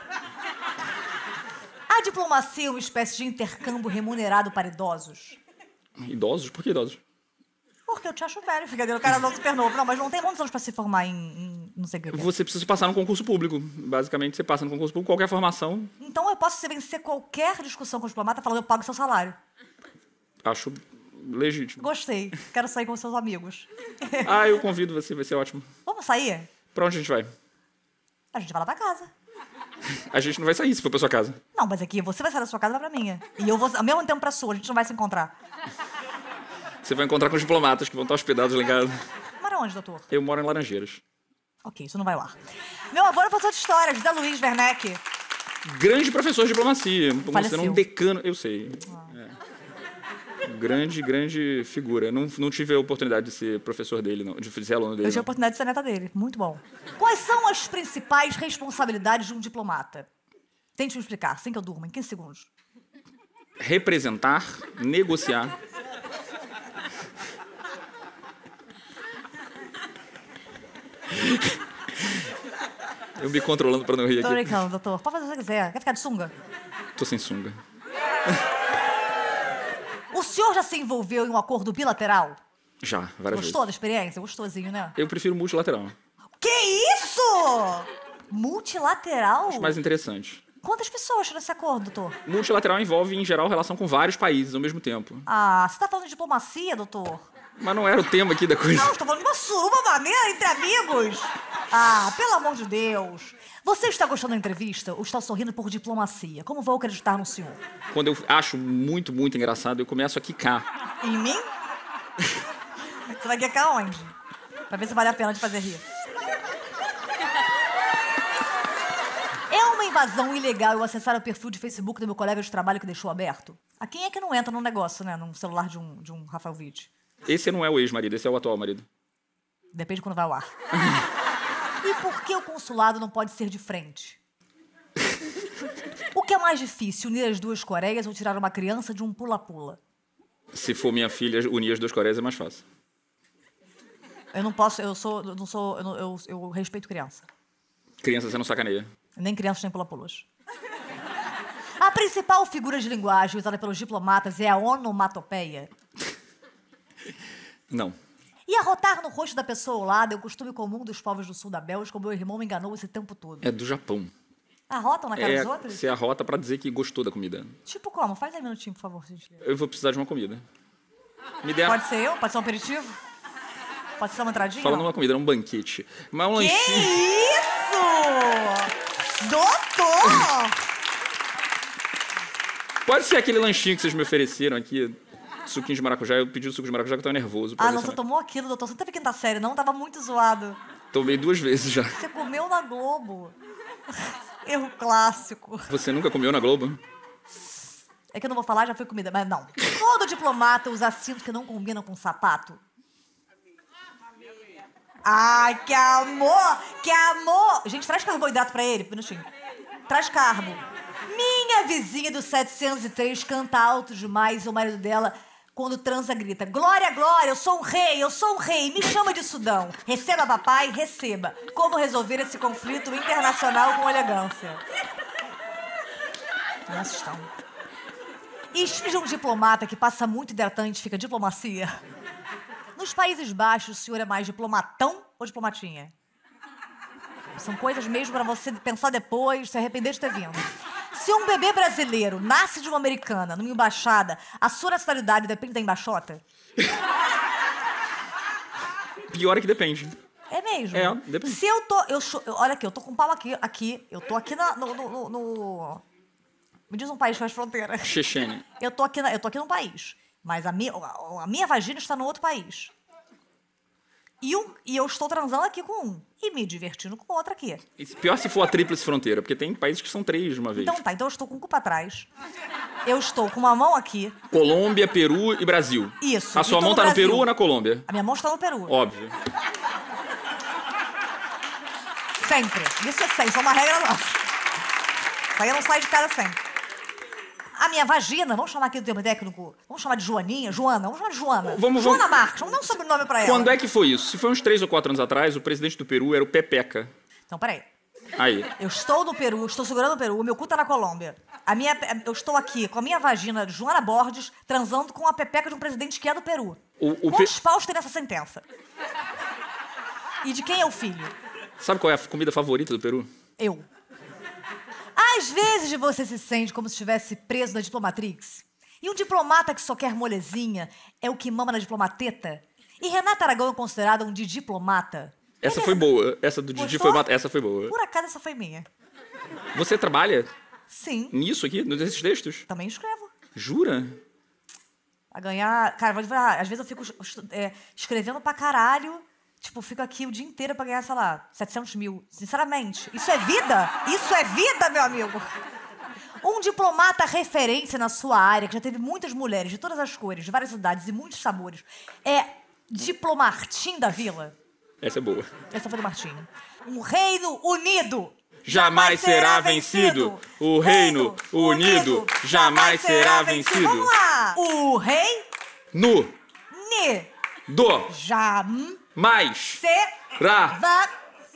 A diplomacia é uma espécie de intercâmbio remunerado para idosos? Idosos? Por que idosos? Porque eu te acho velho, fica dentro, o cara não super novo. Não, mas não tem muitos anos pra se formar em, em não sei o que. Você precisa passar no concurso público. Basicamente, você passa no concurso público, qualquer formação. Então eu posso vencer qualquer discussão com o diplomata falando eu pago seu salário. Acho legítimo. Gostei. Quero sair com seus amigos. Ah, eu convido você, vai ser ótimo. Vamos sair? Pra onde a gente vai? A gente vai lá pra casa. A gente não vai sair se for pra sua casa. Não, mas aqui você vai sair da sua casa e vai pra minha. E eu vou ao mesmo tempo pra sua, a gente não vai se encontrar. Você vai encontrar com os diplomatas que vão estar hospedados lá em casa. Mora onde, doutor? Eu moro em Laranjeiras. Ok, isso não vai ao ar. Meu avô era professor de história, José Luiz Werneck. Grande professor de diplomacia. Faleceu. Um decano. Eu sei. É. Grande, grande figura. Não, não tive a oportunidade de ser professor dele, não, de ser aluno dele. Eu tive a não. oportunidade de ser neta dele. Muito bom. Quais são as principais responsabilidades de um diplomata? Tente me explicar, sem que eu durma, em quinze segundos. Representar, negociar. Eu me controlando pra não rir Tô aqui. brincando, doutor. Pode fazer o que você quiser. Quer ficar de sunga? Tô sem sunga. O senhor já se envolveu em um acordo bilateral? Já, várias Gostou da vezes. experiência? Gostosinho, né? Eu prefiro multilateral. Que isso? Multilateral? Acho mais interessante. Quantas pessoas estão nesse acordo, doutor? Multilateral envolve, em geral, relação com vários países ao mesmo tempo. Ah, você tá falando de diplomacia, doutor? Mas não era o tema aqui da coisa. Não, estou falando de uma suruba maneira entre amigos. Ah, pelo amor de Deus. Você está gostando da entrevista ou está sorrindo por diplomacia? Como vou acreditar no senhor? Quando eu acho muito, muito engraçado, eu começo a quicar. Em mim? Você vai quicar onde? Pra ver se vale a pena de fazer rir. É uma invasão ilegal eu acessar o perfil de Facebook do meu colega de trabalho que deixou aberto? A quem é que não entra num negócio, né? Num celular de um, de um Rafael Witt? Esse não é o ex-marido, esse é o atual marido. Depende de quando vai ao ar. E por que o consulado não pode ser de frente? O que é mais difícil, unir as duas Coreias ou tirar uma criança de um pula-pula? Se for minha filha, unir as duas Coreias é mais fácil. Eu não posso, eu sou, eu não sou, eu, não- eu, eu respeito criança. Criança, você não sacaneia. Nem crianças nem pula-pulas. A principal figura de linguagem usada pelos diplomatas é a onomatopeia. Não. E arrotar no rosto da pessoa ao lado é o costume comum dos povos do sul da Bélgica, como meu irmão me enganou esse tempo todo. É do Japão. Arrotam na cara É, dos outros? você arrota pra dizer que gostou da comida. Tipo como? Faz aí um minutinho, por favor, gente. Eu vou precisar de uma comida. Me dê a... Pode ser eu? Pode ser um aperitivo? Pode ser uma entradinha? Falando não? numa comida, era um banquete. Mas um Que lanchinho... isso? Doutor! Pode ser aquele lanchinho que vocês me ofereceram aqui, suquinho de maracujá. Eu pedi o suco de maracujá que eu tava nervoso. pra Ah, ver não, se você eu- tomou aquilo, doutor. Você não teve quinta série, não? Tava muito zoado. Tomei duas vezes já. Você comeu na Globo. Erro clássico. Você nunca comeu na Globo? É que eu não vou falar, já foi comida, mas não. Todo diplomata usa cintos que não combinam com sapato. Ai, que amor! Que amor! Gente, traz carboidrato pra ele, um minutinho. Traz carbo. Minha vizinha do setecentos e três canta alto demais e o marido dela, quando transa, grita: Glória, glória, eu sou um rei, eu sou um rei, me chama de Sudão. Receba, papai, receba. Como resolver esse conflito internacional com elegância? Nossa, estão. Exige um diplomata que passa muito hidratante, fica diplomacia. Nos Países Baixos, o senhor é mais diplomatão ou diplomatinha? São coisas mesmo pra você pensar depois, se arrepender de ter vindo. Se um bebê brasileiro nasce de uma americana numa embaixada, a sua nacionalidade depende da embaixota? Pior é que depende. É mesmo? É, depende. Se eu tô... Eu, cho- eu- olha aqui, eu tô com um pau aqui, aqui. Eu tô aqui na, no, no- no- no- Me diz um país que faz fronteira. Chechênia. Eu tô aqui, na, eu tô aqui num país, mas a minha, a minha vagina está no outro país. E, um, e eu estou transando aqui com um e me divertindo com outro aqui. E pior se for a tríplice fronteira, porque tem países que são três de uma vez. Então tá, então eu estou com o cu pra trás. Eu estou com uma mão aqui. Colômbia, Peru e Brasil. Isso, A e sua tô mão no tá no Brasil. Peru ou na Colômbia? A minha mão está no Peru. Óbvio. Sempre. Isso é sempre, isso é uma regra nossa. Isso aí não sai de casa sempre. A minha vagina, vamos chamar aqui do termo técnico, vamos chamar de Joaninha, Joana, vamos chamar de Joana. Vamos- Joana vamos- Marques, vamos dar um sobrenome pra ela. Quando é que foi isso? Se foi uns três ou quatro anos atrás, o presidente do Peru era o Pepeca. Então, peraí. Aí. Eu estou no Peru, estou segurando o Peru, o meu cu tá na Colômbia. A minha, eu estou aqui com a minha vagina de Joana Borges transando com a pepeca de um presidente que é do Peru. O- o Quantos Pe- paus tem nessa sentença? E de quem é o filho? Sabe qual é a comida favorita do Peru? Eu. Às vezes você se sente como se estivesse preso na Diplomatrix. E um diplomata que só quer molezinha é o que mama na diplomateta. E Renata Aragão é considerada um de diplomata. Essa Ele- foi boa. Essa do Didi Gostou? foi... Essa foi boa. Por acaso essa foi minha. Você trabalha Sim. nisso aqui, nesses textos? Também escrevo. Jura? A ganhar... Cara, vou te falar, às vezes eu fico é, escrevendo pra caralho, tipo, fico aqui o dia inteiro pra ganhar, sei lá, setecentos mil. Sinceramente, isso é vida? Isso é vida, meu amigo! Um diplomata referência na sua área, que já teve muitas mulheres de todas as cores, de várias idades e muitos sabores, é Diplomartim da Vila. Essa é boa. Essa foi do Martim. Um reino unido jamais será vencido. O reino unido jamais será vencido. Vamos lá. O rei No ne do jamais será va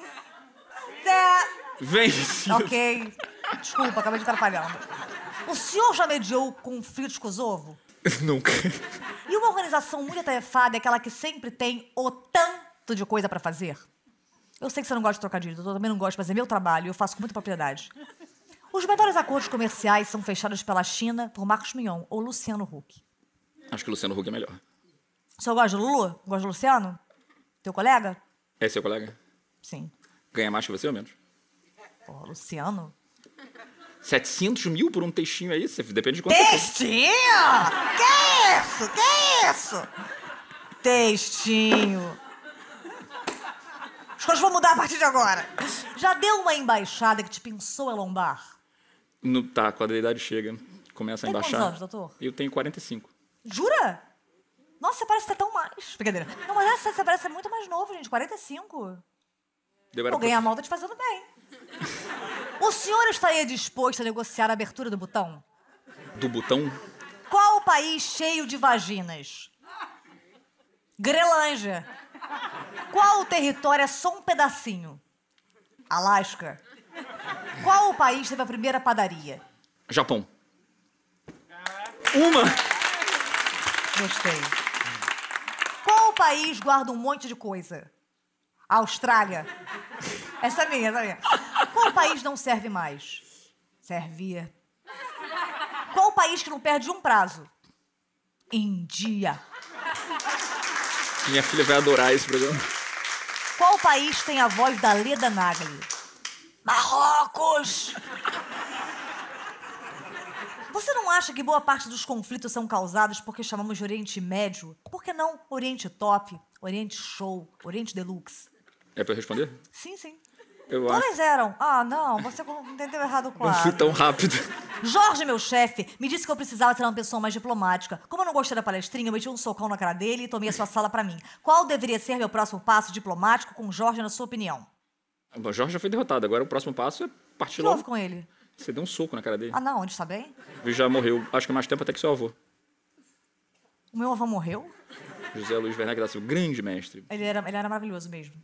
se vencido. Ok. Desculpa, acabei de atrapalhando. O senhor já mediou conflitos com os ovos? Nunca. E uma organização muito atarefada é aquela que sempre tem o tanto de coisa pra fazer? Eu sei que você não gosta de trocadilho, eu também não gosto, mas é meu trabalho e eu faço com muita propriedade. Os melhores acordos comerciais são fechados pela China por Marcos Mion ou Luciano Huck. Acho que o Luciano Huck é melhor. O senhor gosta do Lulu? Gosta do Luciano? Teu colega? É seu colega? Sim. Ganha mais que você ou menos? Pô, Luciano? setecentos mil por um textinho aí? Você, depende de quanto você for. Textinho! Que isso? Que isso? Textinho. As coisas vão mudar a partir de agora. Já deu uma embaixada que te pinçou a lombar? No, tá, quando a idade chega, começa a Tem embaixar. quantos anos, doutor? Eu tenho quarenta e cinco. Jura? Nossa, você parece ter tão mais. Brincadeira. Não, mas essa, você parece ser muito mais novo, gente. quarenta e cinco. Deu era Vou pra- ganhar mal, tá te fazendo bem. O senhor estaria disposto a negociar a abertura do botão? Do botão? Qual o país cheio de vaginas? Groenlândia. Qual o território é só um pedacinho? Alasca. Qual o país teve a primeira padaria? Japão. Uma! Gostei. Qual o país guarda um monte de coisa? Austrália. Essa é minha, essa é minha. Qual o país não serve mais? Servia. Qual o país que não perde um prazo? Índia. Minha filha vai adorar esse programa. Qual país tem a voz da Leda Nagli? Marrocos! Você não acha que boa parte dos conflitos são causados porque chamamos de Oriente Médio? Por que não Oriente Top, Oriente Show, Oriente Deluxe? É pra eu responder? Sim, sim. Eu acho. Todas eram. Ah, não, você entendeu errado o Não fui quadro. tão rápido. Jorge, meu chefe, me disse que eu precisava ser uma pessoa mais diplomática. Como eu não gostei da palestrinha, eu meti um socão na cara dele e tomei a sua sala pra mim. Qual deveria ser meu próximo passo diplomático com Jorge, na sua opinião? O Jorge já foi derrotado. Agora o próximo passo é O partir que houve logo. com ele? Você deu um soco na cara dele. Ah, não, ele está bem? Ele já morreu. Acho que mais tempo até que seu avô. O meu avô morreu? José Luiz Werneck da Silva. Grande mestre. Ele era, ele era maravilhoso mesmo.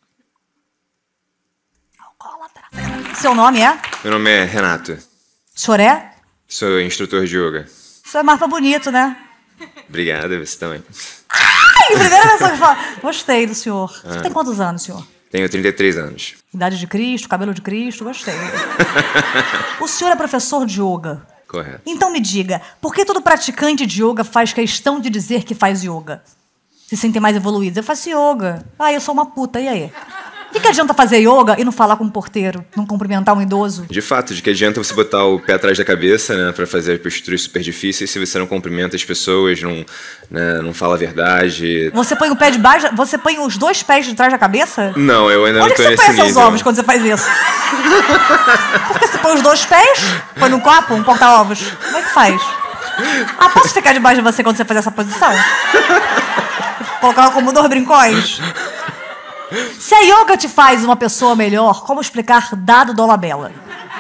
Alcoólatra. Seu nome é? Meu nome é Renato. O senhor é? Sou instrutor de yoga. O senhor é mapa bonito, né? Obrigada, você também. Ai, primeira pessoa que fala. Gostei do senhor. Você Ah. tem quantos anos, senhor? Tenho trinta e três anos. Idade de Cristo, cabelo de Cristo, gostei. O senhor é professor de yoga. Correto. Então me diga, por que todo praticante de yoga faz questão de dizer que faz yoga? Se sentem mais evoluídos. Eu faço yoga. Ah, eu sou uma puta, e aí? O que, que adianta fazer yoga e não falar com um porteiro? Não cumprimentar um idoso? De fato, de que adianta você botar o pé atrás da cabeça, né, pra fazer as posturas super difíceis se você não cumprimenta as pessoas, não, né, não fala a verdade. Você põe o pé de baixo, você põe os dois pés de trás da cabeça? Não, eu ainda Onde não que tô você nesse põe seus nível. ovos quando você faz isso? Porque você põe os dois pés, põe num copo, um porta-ovos. Como é que faz? Ah, posso ficar debaixo de você quando você fazer essa posição? Colocar como dois brincões? Se a yoga te faz uma pessoa melhor, como explicar dado Dolabella?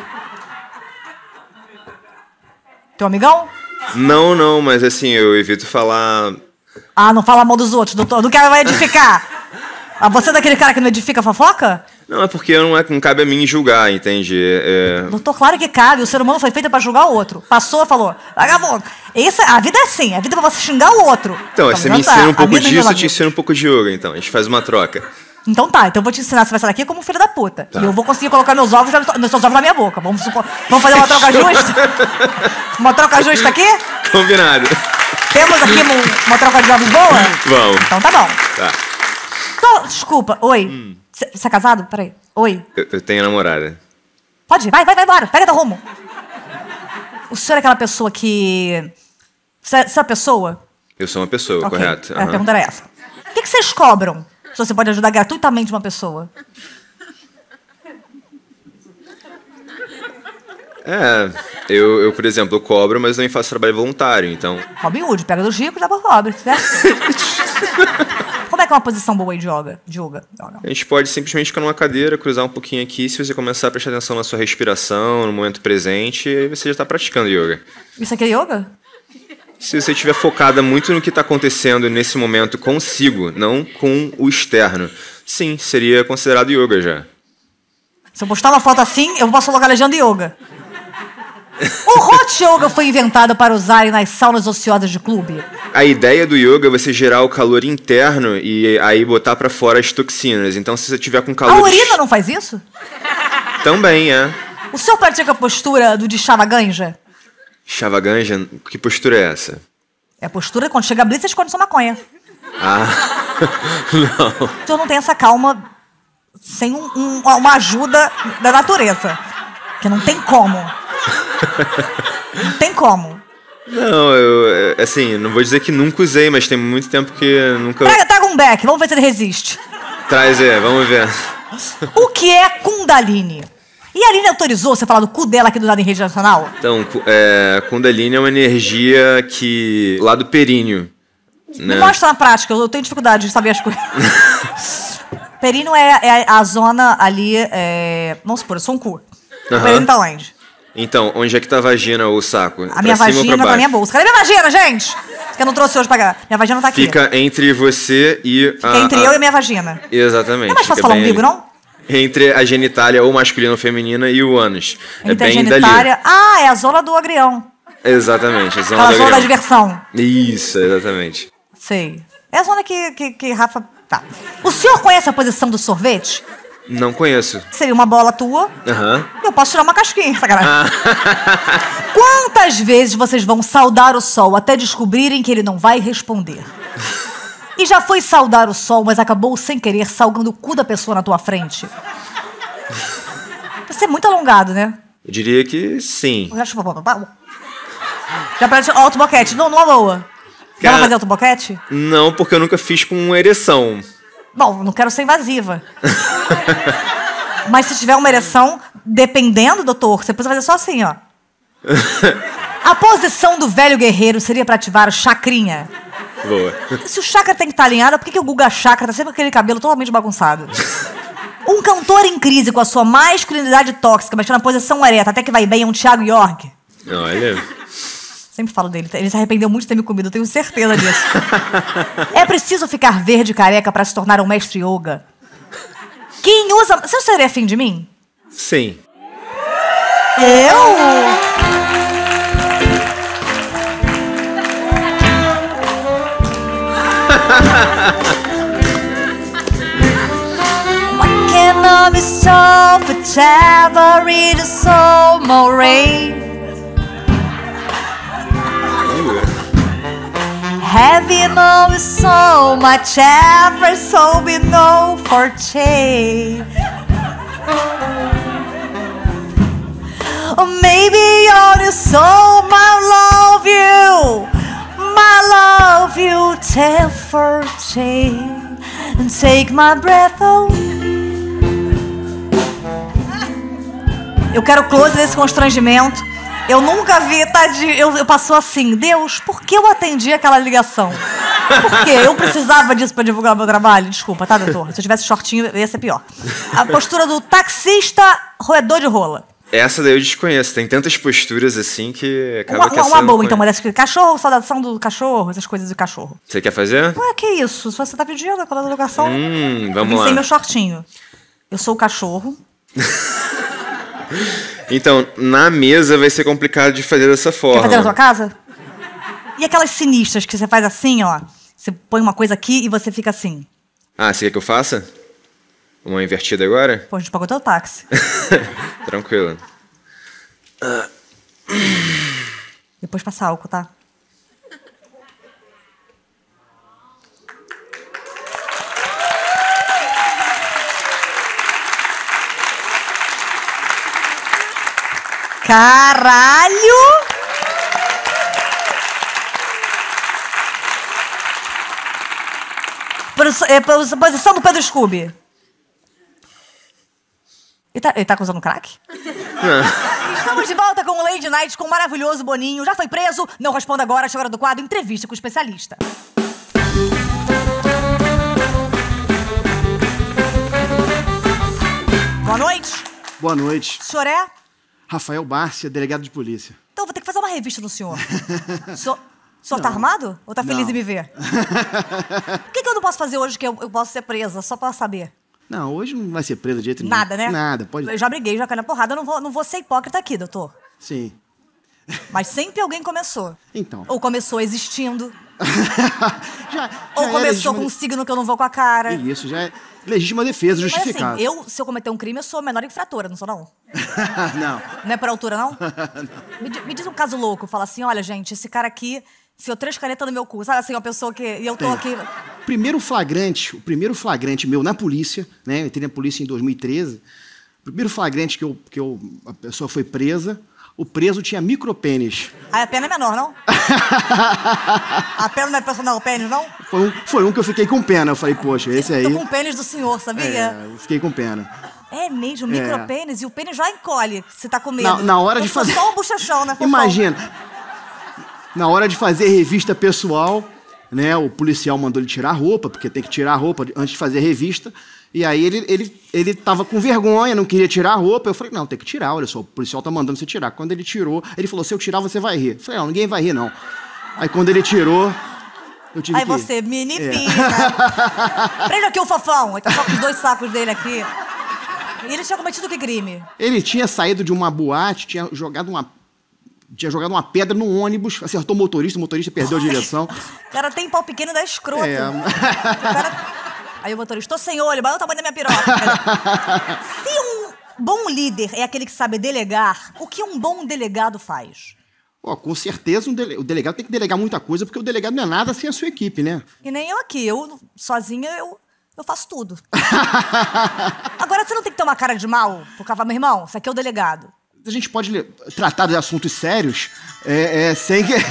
Teu amigão? Não, não, mas assim, eu evito falar... Ah, não fala mal dos outros, doutor. Do que vai edificar? Ah, você é daquele cara que não edifica fofoca? Não, é porque não, é, não cabe a mim julgar, entende? É... Doutor, claro que cabe. O ser humano foi feito pra julgar o outro. Passou e falou, vagabundo. Esse, a vida é assim. A vida é pra você xingar o outro. Então, você me não tá. ensina um A pouco vida é disso, eu te relativa. ensino um pouco de yoga, então. A gente faz uma troca. Então tá, então eu vou te ensinar. Você vai sair daqui como um filho da puta. Tá. E eu vou conseguir colocar meus ovos, na- meus ovos na minha boca. Vamos, supor- vamos fazer uma troca justa? Uma troca justa aqui? Combinado. Temos aqui um- uma troca de ovos boa? Vamos. Então tá bom. Tá. Então, desculpa, oi. Você é casado? Peraí. Oi. Eu, eu tenho namorada. Pode ir, vai, vai, vai embora. Pega teu rumo. O senhor é aquela pessoa que... Você é, você é a pessoa? Eu sou uma pessoa, Ok. correto. É, A Aham. pergunta era essa. O que, que vocês cobram se você pode ajudar gratuitamente uma pessoa? É, eu, eu, por exemplo, eu cobro, mas não faço trabalho voluntário, então... Robin Hood, pega dos ricos e dá pro pobre, certo? Como é que é uma posição boa aí de yoga? De yoga? yoga? A gente pode simplesmente ficar numa cadeira, cruzar um pouquinho aqui, se você começar a prestar atenção na sua respiração, no momento presente, aí você já está praticando yoga. Isso aqui é yoga? Se você estiver focada muito no que está acontecendo nesse momento consigo, não com o externo, sim, seria considerado yoga já. Se eu postar uma foto assim, eu posso colocar a legenda yoga. O hot yoga foi inventado para usarem nas saunas ociosas de clube? A ideia do yoga é você gerar o calor interno e aí botar pra fora as toxinas. Então, se você tiver com calor... A urina não faz isso? Também, é. O senhor pratica a postura do de Shavaganja? Shavaganja, que postura é essa? É a postura quando chega a blitz, você esconde sua maconha. Ah, não. O senhor não tem essa calma sem um, um, uma ajuda da natureza. Que não tem como. Não tem como. Não, eu, assim, não vou dizer que nunca usei, mas tem muito tempo que nunca... Traga, traga um beck, vamos ver se ele resiste. Traz, é, vamos ver. O que é Kundalini? E a Aline autorizou você falar do cu dela aqui do lado em rede nacional? Então, cu- é, Kundalini é uma energia que... lá do períneo, né? Me mostra na prática, eu tenho dificuldade de saber as coisas. Períneo é, é a zona ali, é... vamos supor, eu sou um cu. O Aham. períneo tá onde? Então, onde é que tá a vagina ou o saco? A minha Pra cima ou vagina pra tá na baixo? minha bolsa. Cadê minha vagina, gente? Que eu não trouxe hoje pra cá. Minha vagina tá aqui. Fica entre você e Fica a... entre a- eu e a minha vagina. Exatamente. Não é mais fácil fica falar bem umbigo, ali. não? Entre a genitália ou masculina ou feminina e o ânus. É Entre a bem genitália... Ah, é a zona do agrião. dali. Exatamente. A zona Aquela do zona da agrião. diversão. Isso, exatamente. Sei. É a zona que, que, que Rafa... Tá. O senhor conhece a posição do sorvete? Não conheço. Seria uma bola tua. Aham. Eu posso tirar uma casquinha, sacanagem. Quantas vezes vocês vão saudar o sol até descobrirem que ele não vai responder? E já foi saudar o sol, mas acabou sem querer salgando o cu da pessoa na tua frente? Você é muito alongado, né? Eu diria que sim. Já chupou. Já parece alto boquete. Não, numa boa. Já Cara- vai fazer alto boquete? Não, porque eu nunca fiz com ereção. Bom, não quero ser invasiva. Mas se tiver uma ereção, dependendo, doutor, você precisa fazer só assim, ó. A posição do velho guerreiro seria pra ativar o chakrinha. Boa. Se o chakra tem que estar alinhado, por que, que o Guga Chakra tá sempre com aquele cabelo totalmente bagunçado? Um cantor em crise com a sua masculinidade tóxica, mas tá na posição ereta, até que vai bem, é um Thiago York. Olha. Sempre falo dele, ele se arrependeu muito de ter me comido, eu tenho certeza disso. É preciso ficar verde e careca pra se tornar um mestre yoga. Quem usa... Você seria afim de mim? Sim. Eu? What can I be so for read so more Heavy no so much ever so be no forte. Or maybe only so my love you, my love you tell forte and take my breath away. Eu quero close desse constrangimento. Eu nunca vi, tadinho, eu, eu passou assim, Deus, por que eu atendi aquela ligação? Por quê? Eu precisava disso pra divulgar meu trabalho? Desculpa, tá, doutor? Se eu tivesse shortinho, ia ser pior. A postura do taxista roedor de rola. Essa daí eu desconheço. Tem tantas posturas assim que acaba Uma, que uma, essa uma eu boa, não então, conheço. mas essa- cachorro, saudação do cachorro, essas coisas de cachorro. Você quer fazer? Ué, que isso? Se você tá pedindo aquela educação, Hum, eu vamos vim sem lá. meu shortinho. Eu sou o cachorro. Então, na mesa vai ser complicado de fazer dessa forma. Quer fazer na sua casa? E aquelas sinistras que você faz assim, ó. Você põe uma coisa aqui e você fica assim. Ah, você quer que eu faça? Uma invertida agora? Pô, a gente pagou teu táxi. Tranquilo. Depois passa álcool, tá? Caralho! É, posição do Pedro Scooby. Ele tá, ele tá usando crack? É. Estamos de volta com o Lady Night com o maravilhoso Boninho. Já foi preso? Não responda agora. Chegou a hora do quadro Entrevista com o Especialista. Boa noite. Boa noite. O senhor é? Rafael Bárcia, delegado de polícia. Então, vou ter que fazer uma revista no senhor. O senhor, o senhor tá armado? Ou tá feliz Não. em me ver? O que, que eu não posso fazer hoje que eu, eu posso ser presa? Só pra saber. Não, hoje não vai ser presa de jeito nenhum. Nada, né? Nada, pode... Eu já briguei, já caí na porrada. Eu não vou, não vou ser hipócrita aqui, doutor. Sim. Mas sempre alguém começou. Então. Ou começou existindo. já, já Ou é começou legítima... com um signo que eu não vou com a cara. Isso, já é legítima defesa, Mas justificada. assim, eu, se eu cometer um crime, eu sou a menor infratora, não sou não? Não. Não é por altura, não? me, di- me diz um caso louco. Fala assim, olha, gente, esse cara aqui enfiou três canetas no meu cu. Sabe assim, uma pessoa que... E eu tô Tem. aqui... Primeiro flagrante, o primeiro flagrante meu na polícia, né? Eu entrei na polícia em dois mil e treze. O primeiro flagrante que, eu, que eu, a pessoa foi presa, o preso tinha micropênis. Aí a pena é menor, não? A pena não é personal o pênis, não? Foi um, foi um que eu fiquei com pena. Eu falei, poxa, esse aí... Tô com o pênis do senhor, sabia? É, eu fiquei com pena. É mesmo, micropênis. E o pênis já encolhe, se tá com medo. Na, na hora Eu de sou fazer... só o bochechão, né, fofão? Imagina, na hora de fazer revista pessoal, né, o policial mandou ele tirar a roupa, porque tem que tirar a roupa antes de fazer a revista, e aí ele, ele, ele tava com vergonha, não queria tirar a roupa. Eu falei, não, tem que tirar, olha só, o policial tá mandando você tirar. Quando ele tirou, ele falou, se eu tirar, você vai rir. Eu falei, não, ninguém vai rir, não. Aí quando ele tirou, eu tive Aí que... você, mini É. pica. Prende aqui o fofão. Ele tá só com os dois sacos dele aqui. E ele tinha cometido que crime? Ele tinha saído de uma boate, tinha jogado uma, tinha jogado uma pedra no ônibus, acertou o motorista, o motorista perdeu a direção. O cara tem pau pequeno e dá escroto. É. O cara... Aí o motorista, tô sem olho, mas olha o tamanho da minha piroca. Se um bom líder é aquele que sabe delegar, o que um bom delegado faz? Ó, com certeza um dele- o delegado tem que delegar muita coisa, porque o delegado não é nada sem a sua equipe, né? E nem eu aqui, eu sozinha, eu, eu faço tudo. Agora, você não tem que ter uma cara de mal por causa, meu irmão, isso aqui é o delegado. A gente pode le- tratar de assuntos sérios é, é, sem que...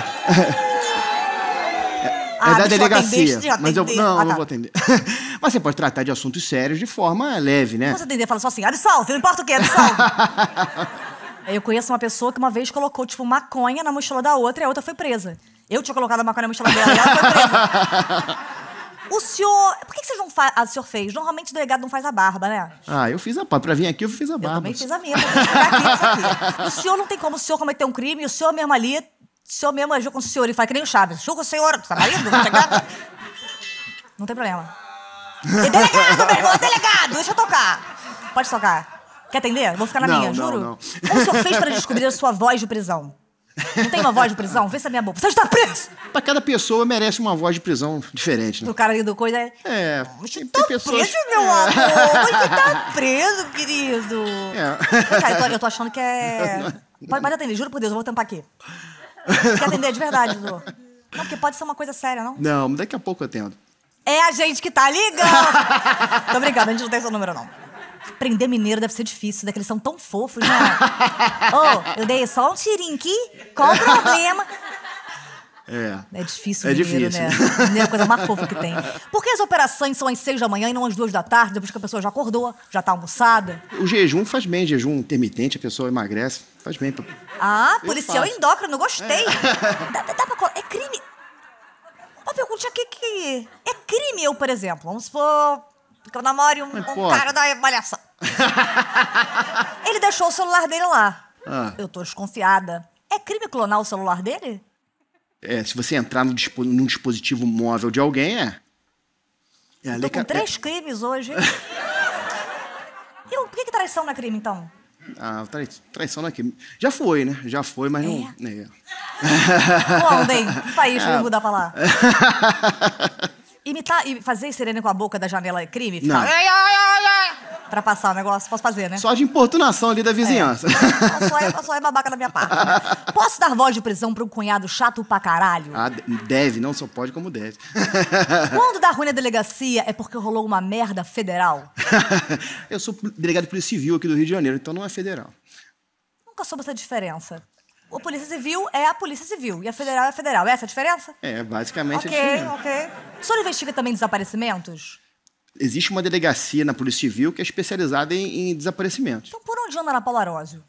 Ah, é da deixa eu delegacia. atender, deixa eu Mas eu atender. não, Ah, não tá. vou atender. Mas você pode tratar de assuntos sérios de forma leve, né? Você atender, fala só assim, absolve, não importa o que, absolve. Eu conheço uma pessoa que uma vez colocou, tipo, maconha na mochila da outra e a outra foi presa. Eu tinha colocado a maconha na mochila dela e ela foi presa. O senhor... Por que que vocês não fazem... Ah, o senhor fez? Normalmente o delegado não faz a barba, né? Ah, eu fiz a barba. Pra vir aqui, eu fiz a Eu barba. também fiz a minha, pra chegar aqui, isso aqui. O senhor não tem como o senhor cometer um crime e o senhor mesmo ali... O senhor mesmo agiu com o senhor e faz que nem o Chaves. Julga o senhor, tá marido? Vai chegar? Não tem problema. E delegado, meu irmão, delegado! Deixa eu tocar. Pode tocar. Quer atender? Vou ficar na Não, minha, não, juro. não. Como o senhor fez para descobrir a sua voz de prisão? Não tem uma voz de prisão? Vê se é minha boca. Você está preso! Pra cada pessoa merece uma voz de prisão diferente, né? O cara ali do coisa é... É, Você tem, tá tem pessoas... preso, meu amor? Você tá preso, querido. É. Cara, eu tô, eu tô achando que é... Pode, pode atender, juro por Deus, eu vou tampar aqui. Quer atender de verdade, Dudu? Não, porque pode ser uma coisa séria, não? Não, daqui a pouco eu atendo. É a gente que tá ligando! Tô brincando, a gente não tem seu número, não. Prender mineiro deve ser difícil, né? Que eles são tão fofos, né? Ô, oh, eu dei só um tirinho aqui, qual o problema? É. É difícil, É mineiro, difícil. né? Mineiro é a coisa mais fofa que tem. Por que as operações são às seis da manhã e não às duas da tarde, depois que a pessoa já acordou, já tá almoçada? O jejum faz bem, jejum intermitente, a pessoa emagrece, faz bem. Pra... Ah, Eu policial faço. endócrino, gostei. Dá, dá pra... colo- É crime... Uma pergunta aqui que... É crime eu, por exemplo, vamos supor que eu namore um, Não um importa. cara da malhação. Ele deixou o celular dele lá. Ah. Eu tô desconfiada. É crime clonar o celular dele? É, se você entrar no dispo- num dispositivo móvel de alguém, é. É a Tô lei com ca- três crimes hoje. E eu- por que, que traição não é crime, então? Ah, trai- traição não é crime. Já foi, né? Já foi, mas não. É. Onde, hein? Que país que eu vou mudar pra lá? Imitar e fazer sirene com a boca da janela é crime? Ficar... Não. Ai, ai, ai, ai, pra passar o negócio, posso fazer, né? Só de importunação ali da vizinhança. Só, só, é, só é babaca da minha parte. Né? Posso dar voz de prisão pra um cunhado chato pra caralho? Ah, de- deve, não só pode como deve. Quando dá ruim na delegacia é porque rolou uma merda federal? Eu sou delegado de polícia civil aqui do Rio de Janeiro, então não é federal. Nunca soube essa diferença. A Polícia Civil é a Polícia Civil e a Federal é a Federal. Essa é a diferença? É, basicamente Ok, é isso. ok. O senhor investiga também desaparecimentos? Existe uma delegacia na Polícia Civil que é especializada em, em desaparecimentos. Então por onde anda na Paula Arósio?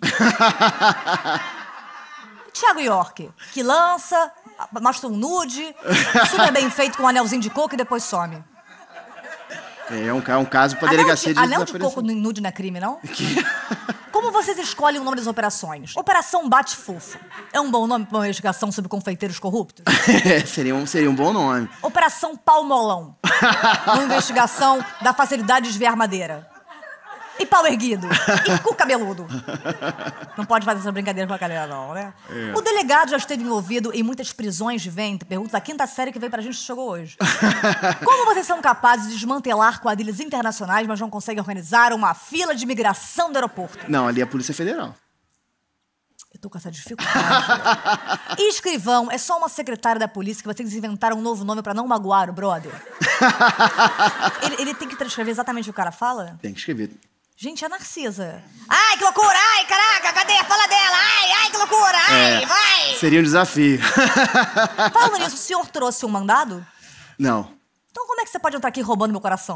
Thiago York, que lança, mostra um nude, super bem feito com um anelzinho de coco e depois some. É um, é um caso para Anel delegacia de, de, anel de desaparecimento. coco no nude não é crime, não? Como vocês escolhem o nome das operações? Operação Bate Fofo. É um bom nome para uma investigação sobre confeiteiros corruptos? É, seria, um, seria um bom nome. Operação Palmolão. Uma investigação da facilidade de desviar madeira. E pau erguido. E cu cabeludo. Não pode fazer essa brincadeira com a galera, não, né? É. O delegado já esteve envolvido em muitas prisões de vento. Pergunta da quinta série que veio pra gente e chegou hoje. Como vocês são capazes de desmantelar quadrilhas internacionais, mas não conseguem organizar uma fila de imigração do aeroporto? Não, ali é a Polícia Federal. Eu tô com essa dificuldade. E escrivão é só uma secretária da polícia que vocês inventaram um novo nome pra não magoar o brother? ele, ele tem que transcrever exatamente o que o cara fala? Tem que escrever. Gente, é Narcisa. Ai, que loucura! Ai, caraca, cadê a fala dela? Ai, ai, que loucura! Ai, é, vai! Seria um desafio. Falando nisso, o senhor trouxe um mandado? Não. Então como é que você pode entrar aqui roubando meu coração?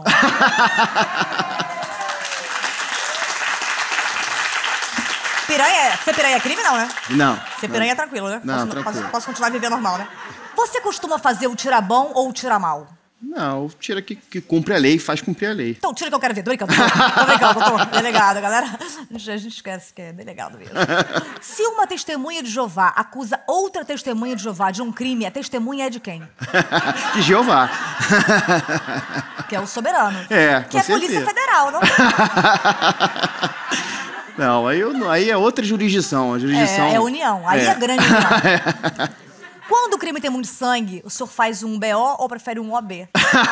Piranha, ser piranha é crime, não, né? Não. Ser piranha é tranquilo, né? Não, posso, tranquilo. Posso, posso continuar a viver normal, né? Você costuma fazer o tira bom ou o tira mal? Não, tira que, que cumpre a lei, faz cumprir a lei. Então, tira que eu quero ver. Tô brincando, tô brincando, doutor. Delegado, galera. A gente esquece que é delegado mesmo. Se uma testemunha de Jeová acusa outra testemunha de Jeová de um crime, a testemunha é de quem? De Jeová. Que é o soberano. É, que é a Polícia Federal, não? Não, aí, eu, aí é outra jurisdição. A jurisdição... É, é união. Aí é, é grande união. Quando o crime tem muito sangue, o senhor faz um B O ou prefere um O B?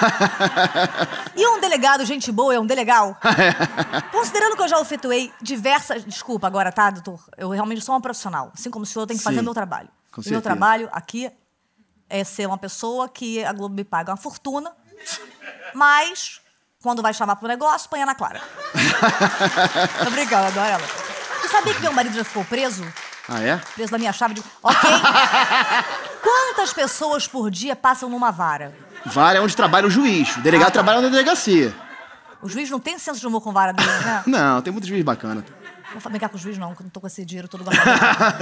E um delegado, gente boa, é um delegal? Considerando que eu já efetuei diversas... Desculpa agora, tá, doutor? Eu realmente sou uma profissional. Assim como o senhor, eu tenho que fazer o meu trabalho. Com o certeza. meu trabalho aqui é ser uma pessoa que a Globo me paga uma fortuna, mas quando vai chamar pro negócio, põe na clara. Tô brincando, adoro ela. Você sabia que meu marido já ficou preso? Ah, é? Preso na minha chave de... Ok. Quantas pessoas por dia passam numa vara? Vara é onde trabalha o juiz. O delegado ah, trabalha na delegacia. O juiz não tem senso de humor com vara dele, né? Não, tem muito juiz bacana. Não vou brincar com o juiz, não, que eu não tô com esse dinheiro todo guardado.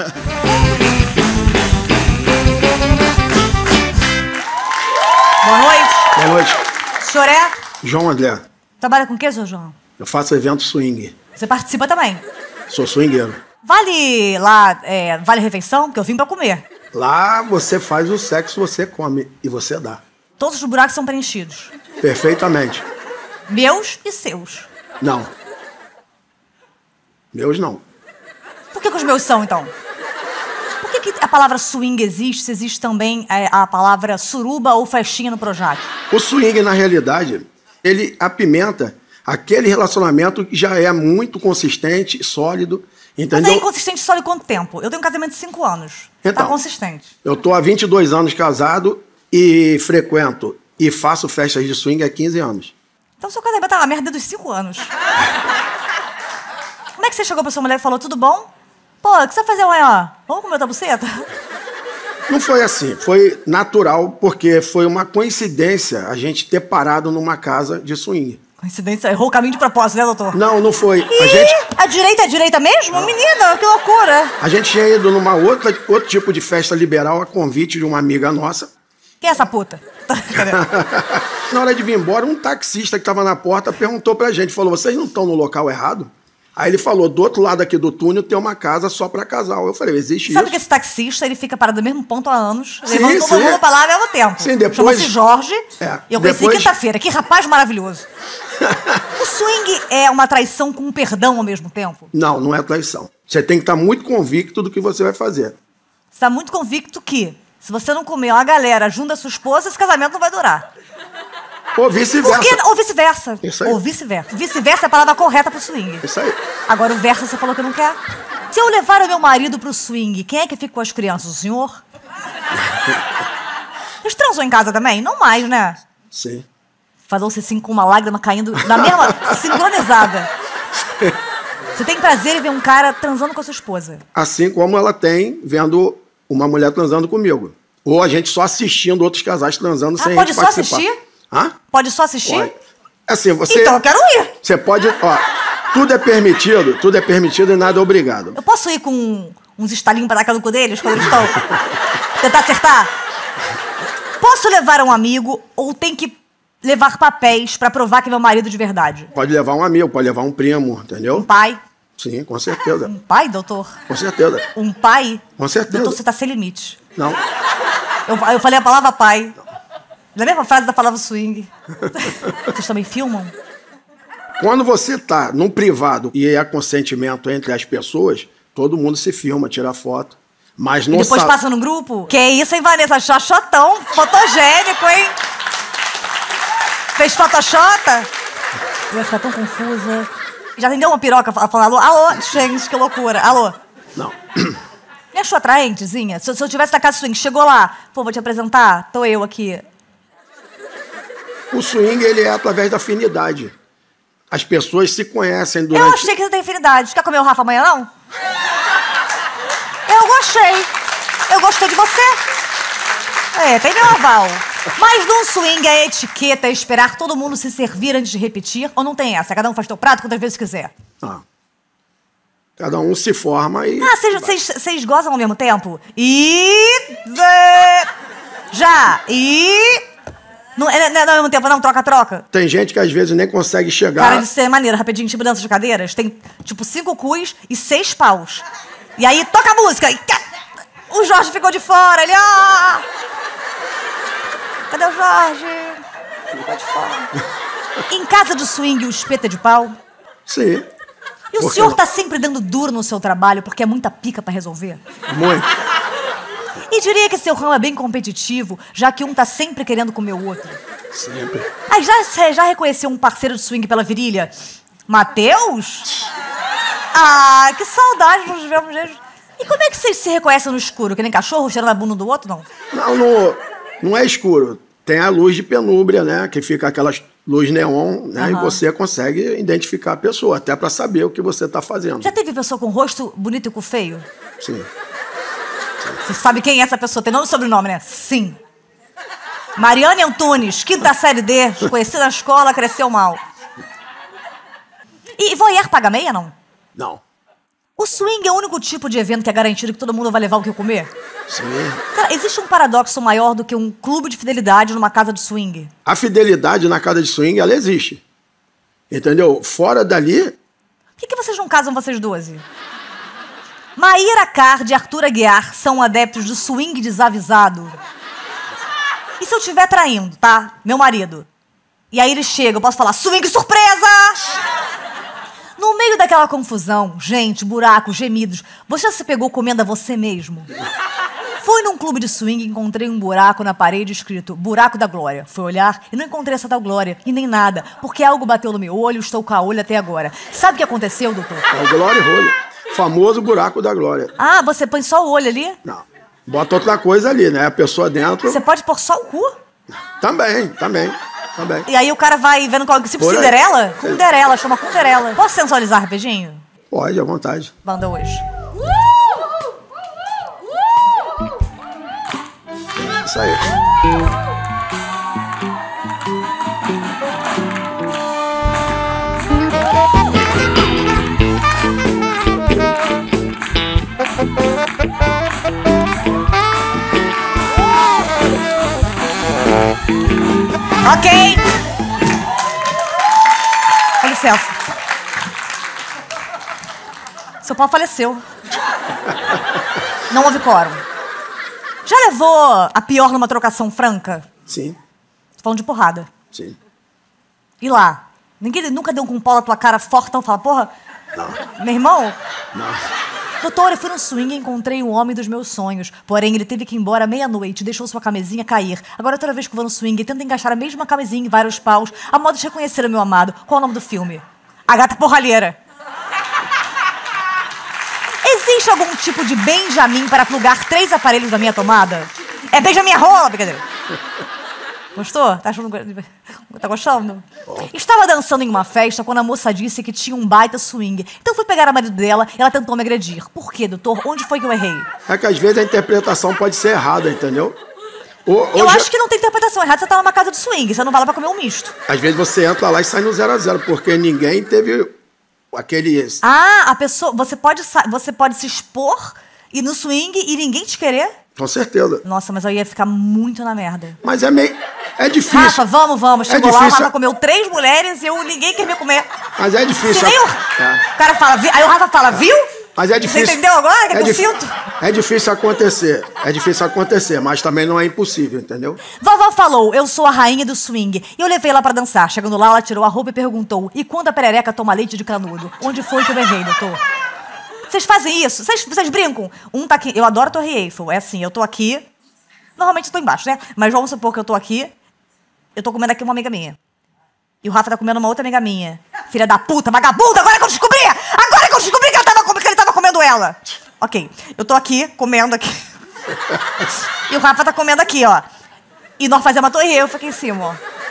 Boa noite. Boa noite. O senhor é? João André. Trabalha com o quê, senhor João? Eu faço evento swing. Você participa também? Sou swingueiro. Vale lá, é, vale refeição? Porque eu vim pra comer. Lá você faz o sexo, você come e você dá. Todos os buracos são preenchidos. Perfeitamente. Meus e seus. Não. Meus não. Por que, que os meus são, então? Por que, que a palavra swing existe se existe também é, a palavra suruba ou festinha no Projac? O swing, na realidade, ele apimenta aquele relacionamento que já é muito consistente, sólido, entendeu? Mas é inconsistente só de quanto tempo? Eu tenho um casamento de cinco anos. Então, tá consistente. Eu tô há vinte e dois anos casado e frequento e faço festas de swing há quinze anos. Então seu casamento tá uma merda dos cinco anos. Como é que você chegou pra sua mulher e falou, tudo bom? Pô, o que você vai fazer amanhã? Vamos comer outra buceta? Não foi assim, foi natural, porque foi uma coincidência a gente ter parado numa casa de swing. Coincidência, errou o caminho de propósito, né, doutor? Não, não foi. Ih, a gente... a direita é direita mesmo? Não. Menina, que loucura. A gente tinha ido numa outra, outro tipo de festa liberal a convite de uma amiga nossa. Quem é essa puta? Na hora de vir embora, um taxista que estava na porta perguntou pra gente, falou, vocês não estão no local errado? Aí ele falou, do outro lado aqui do túnel tem uma casa só pra casal. Eu falei, existe Sabe isso? que esse taxista, ele fica parado no mesmo ponto há anos, Sim, levando todo sim. mundo pra lá ao mesmo tempo. Sim, depois... Chama-se Jorge, É, e eu conheci depois- quinta-feira. Que rapaz maravilhoso. O swing é uma traição com perdão ao mesmo tempo? Não, não é traição. Você tem que estar muito convicto do que você vai fazer. Você tá muito convicto que, se você não comer uma galera junto da sua esposa, esse casamento não vai durar. Ou vice-versa. Por que? Ou vice-versa. Isso aí. Ou vice-versa. Vice-versa é a palavra correta pro swing. Isso aí. Agora o verso você falou que não quer. Se eu levar o meu marido pro swing, quem é que fica com as crianças? O senhor? Eles transam em casa também? Não mais, né? Sim. Falou-se assim com uma lágrima caindo na mesma... sincronizada. Você tem prazer em ver um cara transando com a sua esposa? Assim como ela tem vendo uma mulher transando comigo. Ou a gente só assistindo outros casais transando Ah, sem pode a gente só participar. assistir? Hã? Pode só assistir? Pode. Assim, você... Então eu quero ir. Você pode... Ó, tudo é permitido, tudo é permitido e nada é obrigado. Eu posso ir com uns estalinhos pra dar no cu deles quando eles estão... tentar acertar? Posso levar um amigo ou tem que levar papéis pra provar que é meu marido de verdade? Pode levar um amigo, pode levar um primo, entendeu? Um pai? Sim, com certeza. Um pai, doutor? Com certeza. Um pai? Com certeza. Doutor, você tá sem limite. Não. Eu, eu falei a palavra pai. Na mesma frase da palavra swing. Vocês também filmam? Quando você tá num privado e há consentimento entre as pessoas, todo mundo se filma, tira foto. Mas E no depois sa- passa no grupo? Que isso, hein, Vanessa? Xoxotão, fotogênico, hein? Fez photoshota? Eu ia ficar tão confusa. Já atendeu uma piroca falando alô? Alô, gente, que loucura. Alô? Não. Me achou atraentezinha? Se, se eu tivesse na casa swing, chegou lá, pô, vou te apresentar, tô eu aqui. O swing, ele é através da afinidade. As pessoas se conhecem Eu durante... achei que você tem afinidade. Quer comer o Rafa amanhã, não? Eu gostei. Eu gostei de você. É, tem meu aval. Mas num swing a etiqueta é esperar todo mundo se servir antes de repetir, ou não tem essa? Cada um faz teu prato quantas vezes quiser. Ah. Cada um se forma e... Ah, vocês- vocês vocês gozam ao mesmo tempo? E... é, já. E... Não é, não é ao mesmo tempo, não? Troca-troca? Tem gente que às vezes nem consegue chegar... Cara, de ser maneiro, rapidinho, tipo dança de cadeiras. Tem, tipo, cinco cus e seis paus. E aí, toca a música. E... O Jorge ficou de fora. Ele, ah! Cadê o Jorge? Ficou de fora. Em casa de swing, o espeto é de pau? Sim. E o Por que senhor não? tá sempre dando duro no seu trabalho porque é muita pica pra resolver? Muito. E diria que seu ramo é bem competitivo, já que um tá sempre querendo comer o outro. Sempre. Aí já, você já reconheceu um parceiro de swing pela virilha? Matheus? Ah, que saudade nos vemos. E como é que vocês se reconhecem no escuro? Que nem cachorro cheirando a bunda do outro, não? Não, não, não é escuro. Tem a luz de penúmbria, né? Que fica aquelas luz neon, né? E Aham. você consegue identificar a pessoa, até pra saber o que você tá fazendo. Já teve pessoa com rosto bonito e com feio? Sim. Você sabe quem é essa pessoa? Tem nome e sobrenome, né? Sim. Mariane Antunes, quinta série D, conhecida na escola, cresceu mal. E voyeur paga meia, não? Não. O swing é o único tipo de evento que é garantido que todo mundo vai levar o que comer? Sim. Cara, existe um paradoxo maior do que um clube de fidelidade numa casa de swing? A fidelidade na casa de swing, ela existe. Entendeu? Fora dali, Por que, que vocês não casam, vocês doze? Maíra Card e Arthur Aguiar são adeptos do swing desavisado. E se eu estiver traindo, tá? Meu marido. E aí ele chega, eu posso falar, swing surpresa! No meio daquela confusão, gente, buracos, gemidos, você já se pegou comendo a você mesmo? Fui num clube de swing e encontrei um buraco na parede escrito Buraco da Glória. Fui olhar e não encontrei essa tal Glória, e nem nada, porque algo bateu no meu olho e estou com a olho até agora. Sabe o que aconteceu, doutor? é o Glória Rolho. Famoso buraco da glória. Ah, você põe só o olho ali? Não. Bota outra coisa ali, né? A pessoa dentro. Você pode pôr só o cu? Também, também, também. E aí o cara vai vendo qual... Tipo Por aí. Cinderela? Cinderela, chama Cinderela. Posso sensualizar rapidinho? Pode, à vontade. Banda hoje. Isso aí. Ok. Com licença. Seu pau faleceu. Não houve quórum. Já levou a pior numa trocação franca? Sim, Tô falando de porrada. sim. E lá? Ninguém nunca deu um com um pau na tua cara fortão e fala, porra, Não, meu irmão? não. Doutor, eu fui no swing e encontrei o homem dos meus sonhos. Porém, ele teve que ir embora meia-noite e deixou sua camisinha cair. Agora, toda vez que eu vou no swing, tento encaixar a mesma camisinha em vários paus, a modo de reconhecer o meu amado. Qual é o nome do filme? A Gata Porralheira. Existe algum tipo de Benjamin para plugar três aparelhos da minha tomada? É Benjamin a rola, brincadeira. Gostou? Tá achando... Tá gostando? Estava dançando em uma festa quando a moça disse que tinha um baita swing. Então fui pegar a marido dela e ela tentou me agredir. Por quê, doutor? Onde foi que eu errei? É que às vezes a interpretação pode ser errada, entendeu? O, eu hoje, acho que não tem interpretação errada, você tá numa casa de swing, você não vai lá pra comer um misto. Às vezes você entra lá e sai no zero a zero, porque ninguém teve aquele... Ah, a pessoa... Você pode, você pode se expor e no swing e ninguém te querer? Com certeza. Nossa, mas eu ia ficar muito na merda. Mas é meio... É difícil. Rafa, vamos, vamos. Chegou é lá, o Rafa comeu três mulheres e eu, ninguém quer me comer. Mas é difícil. Nem o... É. o cara fala... Aí o Rafa fala, viu? Mas é difícil. Você entendeu agora que é eu dif... sinto? É difícil acontecer. É difícil acontecer, mas também não é impossível, entendeu? Vovó falou, eu sou a rainha do swing. E eu levei ela pra dançar. Chegando lá, ela tirou a roupa e perguntou, e quando a perereca toma leite de canudo? Onde foi que eu errei, doutor? Vocês fazem isso? Vocês, vocês brincam? Um tá aqui... Eu adoro a Torre Eiffel. É assim, eu tô aqui... Normalmente eu tô embaixo, né? Mas vamos supor que eu tô aqui... Eu tô comendo aqui uma amiga minha. E o Rafa tá comendo uma outra amiga minha. Filha da puta, vagabunda, agora que eu descobri! Agora que eu descobri que, ela tava, que ele tava comendo ela! Ok, eu tô aqui, comendo aqui. E o Rafa tá comendo aqui, ó. E nós fazemos uma torre, eu fiquei em cima,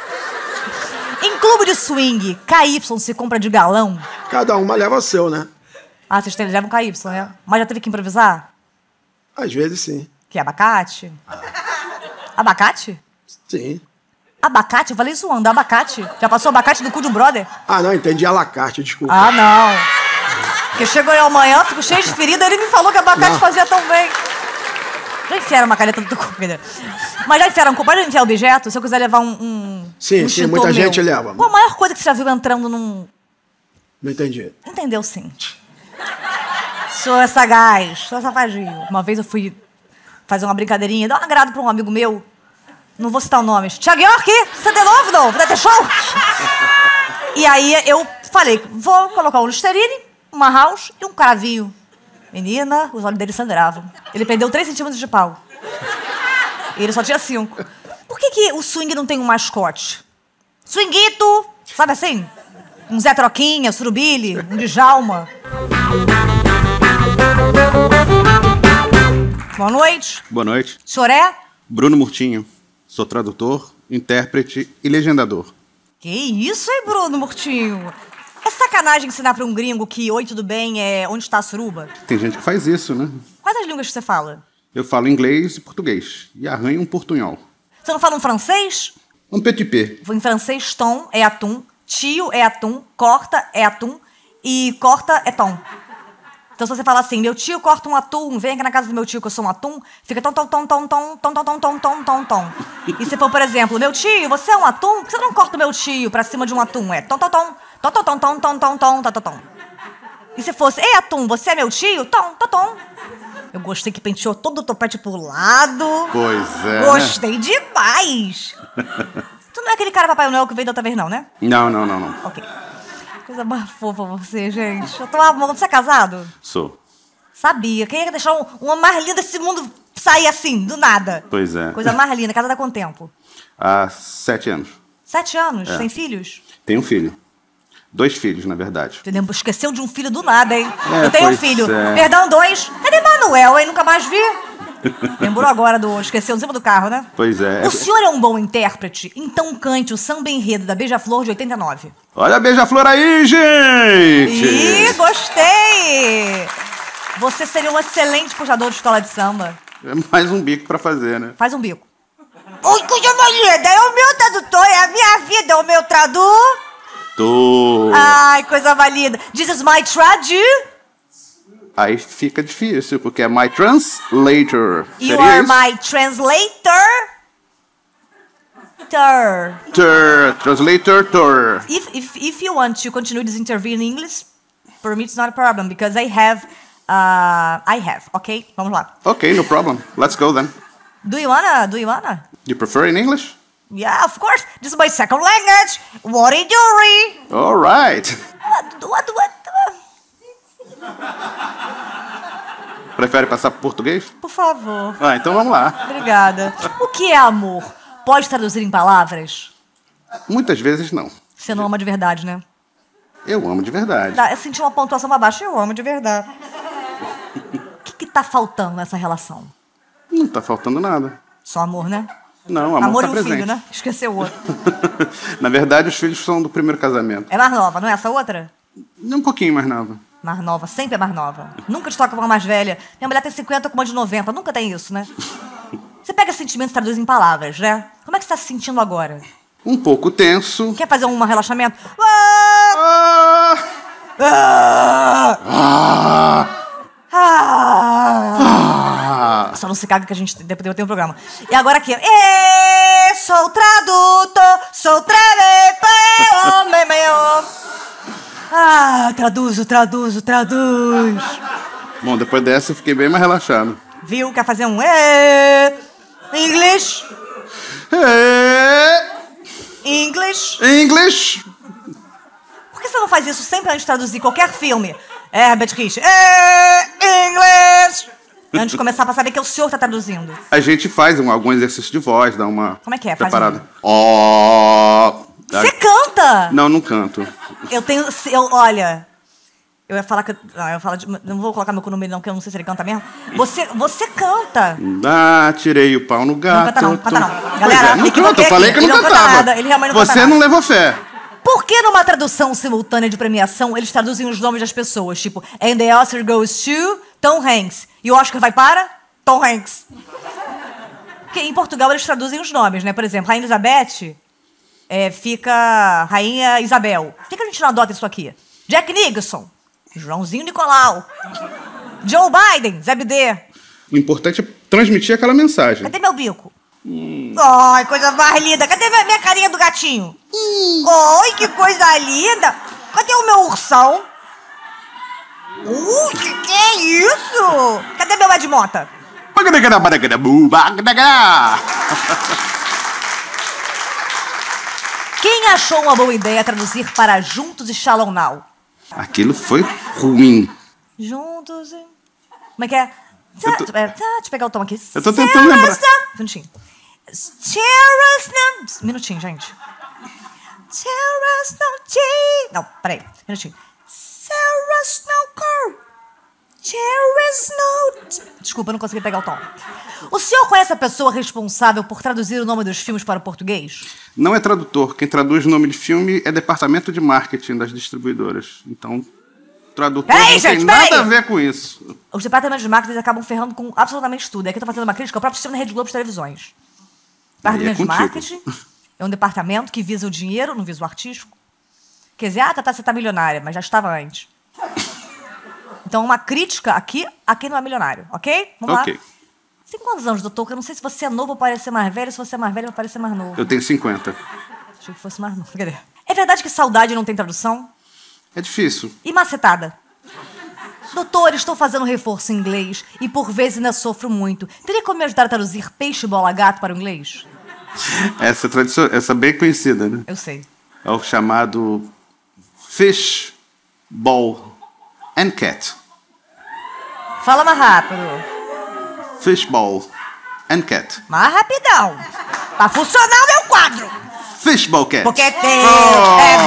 ó. Em clube de swing, K Y se compra de galão? Cada uma leva o seu, né? Ah, vocês levam K Y, né? Mas já teve que improvisar? Às vezes, sim. Que, abacate? Abacate? Sim. Abacate? Eu falei zoando, abacate. Já passou abacate do cu de um brother? Ah, não, entendi alacarte, desculpa. Ah, não. Porque chegou eu amanhã, fico cheio de ferida, ele me falou que abacate não. fazia tão bem. Já enfiaram uma caneta do comida. Mas já enfiaram, pode enfiar objeto? Se eu quiser levar um... um sim, um sim, muita meu. gente leva. Pô, a maior coisa que você já viu entrando num... Não entendi. Entendeu, sim. Sou sagaz, sou safadinho. Uma vez eu fui fazer uma brincadeirinha, dar um agrado pra um amigo meu. Não vou citar o nome. Thiago York, você de novo, não? Vai ter show? E aí eu falei, vou colocar um Listerine, uma house e um cravinho. Menina, os olhos dele sangravam. Ele perdeu três centímetros de pau. E ele só tinha cinco. Por que que o swing não tem um mascote? Swinguito, sabe assim? Um Zé Troquinha, Surubile, um Djalma. Boa noite. Boa noite. O senhor é? Bruno Murtinho. Sou tradutor, intérprete e legendador. Que isso, hein, Bruno Murtinho? É sacanagem ensinar pra um gringo que oi, tudo bem, é onde está a suruba? Tem gente que faz isso, né? Quais as línguas que você fala? Eu falo inglês e português. E arranho um portunhol. Você não fala um francês? Um petit peu. Em francês, tom é atum, tio é atum, corta é atum e corta é tom. Então se você fala assim, meu tio corta um atum, vem aqui na casa do meu tio que eu sou um atum, fica tom, tom, tom, tom, tom, tom, tom, tom, tom, tom, tom, tom. E se for, por exemplo, meu tio, você é um atum, por que você não corta o meu tio pra cima de um atum? É tom, tom, tom, tom, tom, tom, tom, tom, tom, tom, tom, tom, tom. E se fosse, ei, atum, você é meu tio? Tom, tom, tom. Eu gostei que penteou todo o topete pro lado. Pois é. Gostei demais. Tu não é aquele cara Papai Noel que veio da outra vez, não, né? Não, não, não, não. Ok. Coisa mais fofa você, gente. Eu tô amando. Você é casado? Sou. Sabia. Quem ia deixar um, uma mais linda desse mundo sair assim, do nada? Pois é. Coisa mais linda. Casada há quanto tempo? Há sete anos. Sete anos? É. Tem filhos? Tenho um filho. Dois filhos, na verdade. Entendeu? Esqueceu de um filho do nada, hein? É, eu tenho um pois filho. é. Perdão, dois. Cadê Manuel, hein? Nunca mais vi. Lembrou agora do... Esqueceu em cima do carro, né? Pois é. O senhor é um bom intérprete? Então cante o samba enredo da Beija-Flor de oitenta e nove. Olha a Beija-Flor aí, gente! Ih, gostei! Você seria um excelente puxador de escola de samba. É mais um bico pra fazer, né? Faz um bico. Oi, coisa mais linda! É o meu tradutor, é a minha vida, é o meu tradutor. Tô... Ai, coisa mais linda. This is my tradu. Aí fica difícil, porque é my translator. You Seria are isso? my translator. Tur. Tur, translator, tur. If, if, if you want to continue this interview in English, for me it's not a problem, because I have, uh, I have, ok? Vamos lá. Okay, no problem. Let's go then. Do you wanna, do you wanna? You prefer in English? Yeah, of course. This is my second language. What are you doing? All right. What, what, what? Prefere passar pro português? Por favor. Ah, então vamos lá. Obrigada. O que é amor? Pode traduzir em palavras? Muitas vezes não. Você não ama de verdade, né? Eu amo de verdade. Tá, eu senti uma pontuação pra baixo. Eu amo de verdade. O que que tá faltando nessa relação? Não tá faltando nada. Só amor, né? Não, amor, Amor tá e um presente. filho, né? Esqueceu o outro. Na verdade, os filhos são do primeiro casamento. É mais nova, não é essa outra? Um pouquinho mais nova. Mais nova, sempre é mais nova. Nunca te toca com uma mais velha. Minha mulher tem cinquenta com uma de noventa. Nunca tem isso, né? Você pega sentimentos e traduz em palavras, né? Como é que você tá se sentindo agora? Um pouco tenso. Quer fazer um relaxamento? Ah! Ah! Ah! Ah! Só não se caga que a gente depois tem um programa. E agora aqui. E sou tradutor, sou tradutor, meu. Ah, traduzo, traduzo, traduz. Bom, depois dessa eu fiquei bem mais relaxado. Viu? Quer fazer um e English? É... English? English? Por que você não faz isso sempre antes de traduzir qualquer filme? Herbert Rich. É, English! Antes de começar pra saber que é o senhor que tá traduzindo. A gente faz um, algum exercício de voz, dá uma Como é que é? Faz preparada. um. Ó. Você canta! Não, não canto. Eu tenho. Eu, olha. Eu ia falar que. Não, eu ia falar de, não vou colocar meu cu no meio, não, porque eu não sei se ele canta mesmo. Você, você canta! Ah, tirei o pau no gato. Não canta não, canta não. Pois Galera, é, não me canto, eu equivoquei falei aqui. que eu não Ele não canta cantava. nada, ele realmente não Você canta não nada. levou fé. Por que numa tradução simultânea de premiação eles traduzem os nomes das pessoas? Tipo, and the Oscar goes to Tom Hanks. E o Oscar vai para Tom Hanks. Porque em Portugal eles traduzem os nomes, né? Por exemplo, Rainha Elizabeth é, fica Rainha Isabel. Por que, que a gente não adota isso aqui? Jack Nicholson, Joãozinho Nicolau. Joe Biden, Zé Bidê. O importante é transmitir aquela mensagem. Cadê meu bico? Hum. Ai, coisa mais linda. Cadê minha, minha carinha do gatinho? Hum. Ai, que coisa linda. Cadê o meu ursão? Uh, que que é isso? Cadê meu Ed Mota? Quem achou uma boa ideia traduzir para Juntos e Shalom Now? Aquilo foi ruim. Juntos e... Como é que é? Tá, tô- é, tá, deixa eu pegar o tom aqui. Eu tô tentando lembrar. Minutinho. Terrace no... Minutinho, gente. Terrace no tea. Não, peraí. Minutinho. Terrace no car. Terrace no... Desculpa, eu não consegui pegar o tom. O senhor conhece a pessoa responsável por traduzir o nome dos filmes para o português? Não é tradutor. Quem traduz o nome de filme é departamento de marketing das distribuidoras. Então, tradutor Peraí, não gente, tem peraí. nada a ver com isso. Os departamentos de marketing acabam ferrando com absolutamente tudo. E aqui eu tô fazendo uma crítica ao próprio sistema da Rede Globo de televisões. O departamento Aí é de contigo. marketing é um departamento que visa o dinheiro, não visa o artístico. Quer dizer, ah, Tatá, você tá milionária, mas já estava antes. Então, uma crítica aqui, aqui não é milionário, ok? Vamos Ok. lá. Você tem quantos anos, doutor? Que eu não sei se você é novo ou parece mais velho, se você é mais velho ou parece mais novo. Eu tenho cinquenta. Achei que fosse mais novo. Cadê? É verdade que saudade não tem tradução? É difícil. E macetada? Doutor, estou fazendo reforço em inglês e por vezes ainda sofro muito. Teria como me ajudar a traduzir peixe, bola, gato para o inglês? Essa é tradição, essa é bem conhecida, né? Eu sei. É o chamado fish, ball and cat. Fala mais rápido. Fish, ball and cat. Mais rapidão. Pra funcionar o meu quadro. Fishball cat. Porque tem... É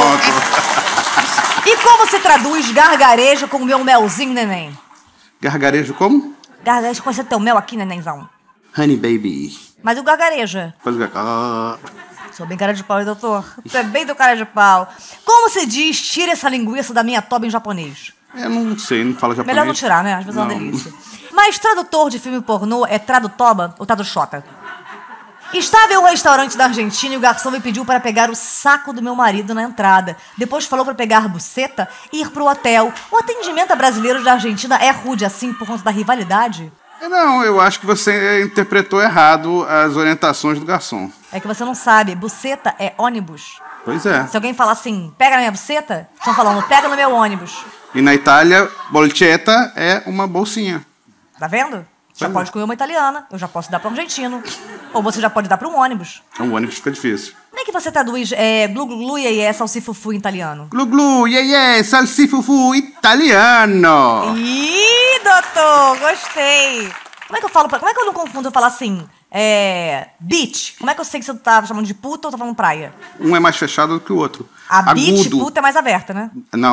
bom. E como se traduz gargarejo com o meu melzinho, neném? Gargarejo como? Gargarejo com esse teu mel aqui, nenenzão. Honey baby. Mas o gargareja? Faz o gar- ah. Sou bem cara de pau, hein, doutor? Você é bem do cara de pau. Como se diz, tira essa linguiça da minha toba em japonês? Eu não sei, não falo japonês. Melhor não tirar, né? Às vezes é uma Não. delícia. Mas tradutor de filme pornô é tradutoba ou traduxota? Estava em um restaurante da Argentina e o garçom me pediu para pegar o saco do meu marido na entrada. Depois falou para pegar buceta e ir pro hotel. O atendimento a brasileiros da Argentina é rude assim por conta da rivalidade? Não, eu acho que você interpretou errado as orientações do garçom. É que você não sabe, buceta é ônibus. Pois é. Se alguém falar assim, pega na minha buceta, estão falando, pega no meu ônibus. E na Itália, bolchetta é uma bolsinha. Tá vendo? Já Pois pode é. comer uma italiana, eu já posso dar para um argentino. Ou você já pode dar para um ônibus. Um ônibus fica difícil. Como é que você traduz é, glu glu glu e é salsifufu em italiano? Glu glu, yeah yeah, salsifufu italiano. Ih, doutor, gostei. Como é que eu falo, pra- como é que eu não confundo eu falar assim, é, beach? Como é que eu sei que você tá chamando de puta ou tá falando praia? Um é mais fechado do que o outro. A beach, Agudo. puta, é mais aberta, né? Não.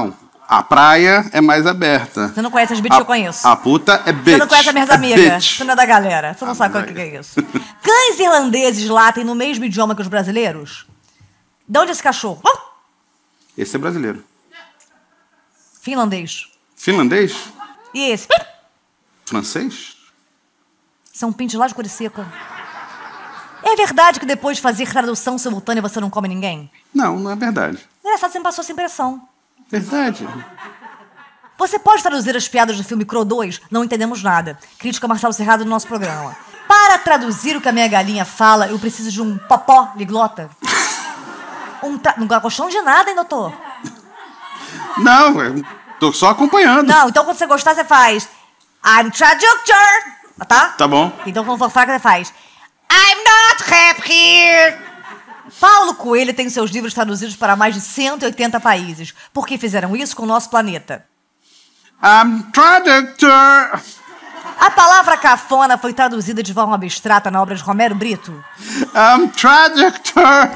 A praia é mais aberta. Você não conhece as bitch que eu conheço. A puta é bitch. Você não conhece as minhas é amigas. bitch. Você não é da galera. Você não ah, sabe o que é isso. Cães irlandeses latem no mesmo idioma que os brasileiros? De onde é esse cachorro? Oh! Esse é brasileiro. Finlandês. Finlandês? E esse? Francês? São pintos lá de Curicica. É verdade que depois de fazer tradução simultânea você não come ninguém? Não, não é verdade. Engraçado, você me passou essa impressão. Verdade. Você pode traduzir as piadas do filme Crow dois? Não entendemos nada. Crítica Marcelo Serrado do nosso programa. Para traduzir o que a minha galinha fala, eu preciso de um popó liglota. Um tra... Não gostou de nada, hein, doutor? Não, eu tô só acompanhando. Não, então quando você gostar, você faz I'm traductor, tá? Tá bom. Então quando for fraca, você faz I'm not happy here. Paulo Coelho tem seus livros traduzidos para mais de cento e oitenta países. Por que fizeram isso com o nosso planeta? I'm traductor. A palavra cafona foi traduzida de forma abstrata na obra de Romero Brito? I'm traductor.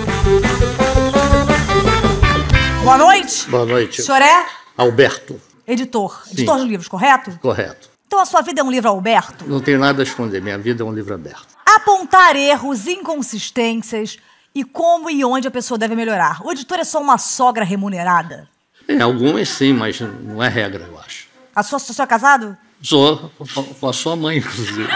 Boa noite. Boa noite. O senhor é? Alberto. Editor. Sim. Editor de livros, correto? Correto. Então a sua vida é um livro Alberto? Não tenho nada a esconder. Minha vida é um livro aberto. Apontar erros, inconsistências e como e onde a pessoa deve melhorar. O editor é só uma sogra remunerada? É, algumas sim, mas não é regra, eu acho. A sua, o senhor é casado? Sou, com a sua mãe, inclusive.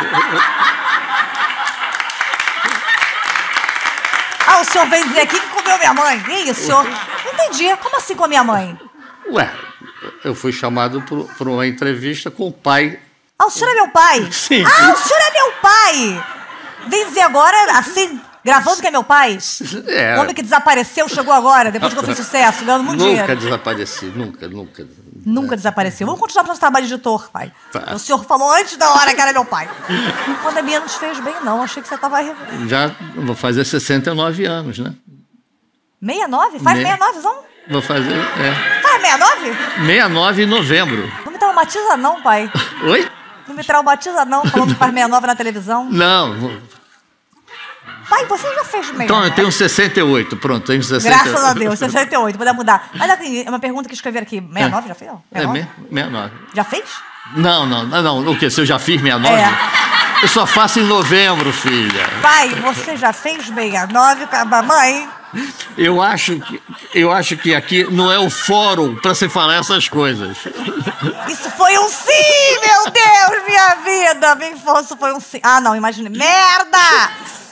Ah, o senhor vem dizer aqui que comeu minha mãe? Que isso, senhor? Não entendi. Como assim com a minha mãe? Ué, eu fui chamado para uma entrevista com o pai. Ah, o senhor é meu pai? Sim. Ah, o senhor é meu pai! Vem dizer agora, assim, gravando que é meu pai? É. O homem que desapareceu chegou agora, depois que eu fiz sucesso, ganhando muito nunca dinheiro. Nunca desapareci, nunca, nunca. Nunca desapareceu. Vamos continuar com o nosso trabalho de editor, pai. Tá. O senhor falou antes da hora que era meu pai. A pandemia não te fez bem, não. Achei que você tava... Já vou fazer sessenta e nove anos, né? sessenta e nove? Faz Me... sessenta e nove, vamos? Vou fazer, é. Faz sessenta e nove? sessenta e nove em novembro. Não me traumatiza não, pai. Oi? Não me traumatiza não, falando que faz sessenta e nove na televisão. Não. Pai, você já fez mesmo. Então, eu tenho sessenta e oito, pronto, tenho sessenta e oito. Graças a Deus, sessenta e oito, poder mudar. Mas assim, é uma pergunta que escreveram aqui. sessenta e nove é. Já fez? sessenta e nove? É, sessenta e nove. Já fez? Não, não, não, o quê? Se eu já fiz sessenta e nove? É. Eu só faço em novembro, filha. Pai, você já fez sessenta e nove com a mamãe? Eu acho que, eu acho que aqui não é o fórum pra se falar essas coisas. Isso foi um sim, meu Deus, minha vida. Bem fosse, foi um sim. Ah, não, imagine. Merda!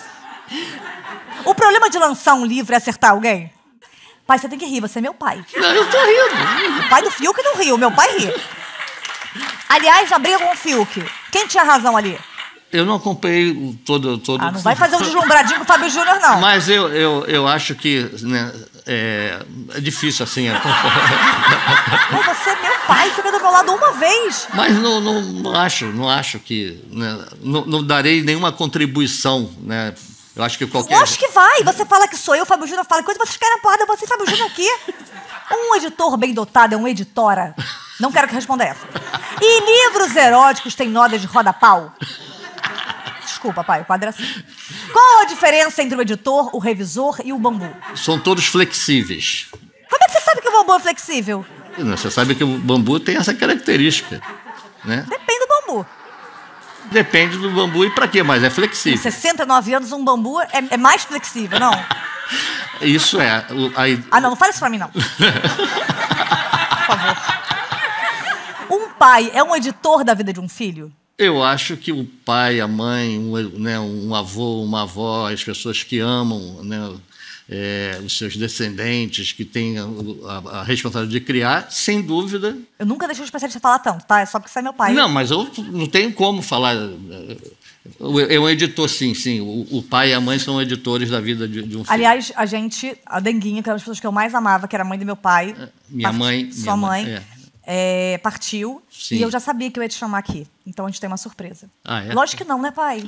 O problema de lançar um livro é acertar alguém? Pai, você tem que rir, você é meu pai. Não, eu tô rindo. O pai do Fiuk não riu, meu pai ri. Aliás, a briga com o Fiuk. Quem tinha razão ali? Eu não acompanhei todo... todo... Ah, não vai fazer um deslumbradinho com o Fábio Júnior, não. Mas eu, eu, eu acho que né, é, é difícil, assim... É... Mas você é meu pai, fica do meu lado uma vez. Mas não, não, não acho, não acho que... Né, não, não darei nenhuma contribuição, né? Eu acho que qualquer... Eu acho que vai. Você fala que sou eu, Fábio Júnior fala coisa, vocês querem a porrada, você e Fábio Júnior aqui. Um editor bem dotado é um editora. Não quero que responda essa. E livros eróticos têm nodas de roda-pau? Desculpa, pai, o quadro é assim. Qual a diferença entre o editor, o revisor e o bambu? São todos flexíveis. Como é que você sabe que o bambu é flexível? Você sabe que o bambu tem essa característica, né? Depende do bambu. Depende do bambu e pra quê? Mas é flexível. Com sessenta e nove anos, um bambu é, é mais flexível, não? Isso é. Aí... Ah, não, não fala isso pra mim, não. Por favor. Um pai é um editor da vida de um filho? Eu acho que o pai, a mãe, um, né, um avô, uma avó, as pessoas que amam, né, é, os seus descendentes, que têm a, a, a responsabilidade de criar, sem dúvida... Eu nunca deixei o especialista falar tanto, tá? É só porque você é meu pai. Não, mas eu não tenho como falar... É um editor, sim, sim. O, o pai e a mãe são editores da vida de, de um filho. Aliás, a gente, a Denguinha, que era uma das pessoas que eu mais amava, que era a mãe do meu pai... Minha part... mãe... Sua minha mãe... mãe é. É, partiu, sim. E eu já sabia que eu ia te chamar aqui. Então a gente tem uma surpresa. Ah, é? Lógico que não, né, pai?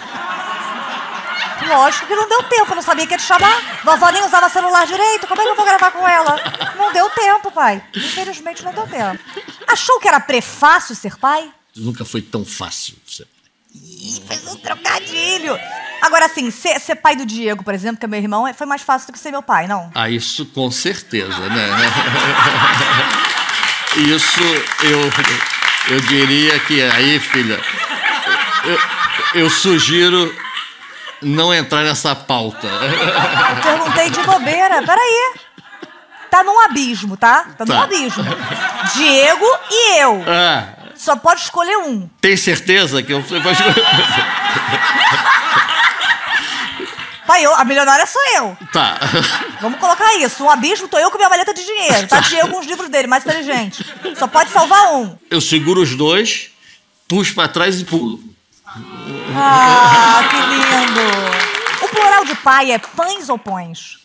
Lógico que não deu tempo, eu não sabia que ia te chamar. Vovó nem usava celular direito, como é que eu vou gravar com ela? Não deu tempo, pai. Infelizmente não deu tempo. Achou que era prefácil ser pai? Nunca foi tão fácil ser pai. Ih, fez um trocadilho. Agora, assim, ser, ser pai do Diego, por exemplo, que é meu irmão, foi mais fácil do que ser meu pai, não? Ah, isso com certeza, né? Isso, eu, eu diria que aí, filha, eu, eu sugiro não entrar nessa pauta. Eu perguntei de bobeira. Peraí. Tá num abismo, tá? Tá, Tá. num abismo. Diego e eu. Ah, Só pode escolher um. tem certeza que eu... Pai, eu, a milionária sou eu. Tá. Vamos colocar isso. Um abismo, tô eu com minha maleta de dinheiro. Tá Diego com os livros dele, mais inteligente. Só pode salvar um. Eu seguro os dois, puxo pra trás e pulo. Ah, que lindo. O plural de pai é pães ou pões?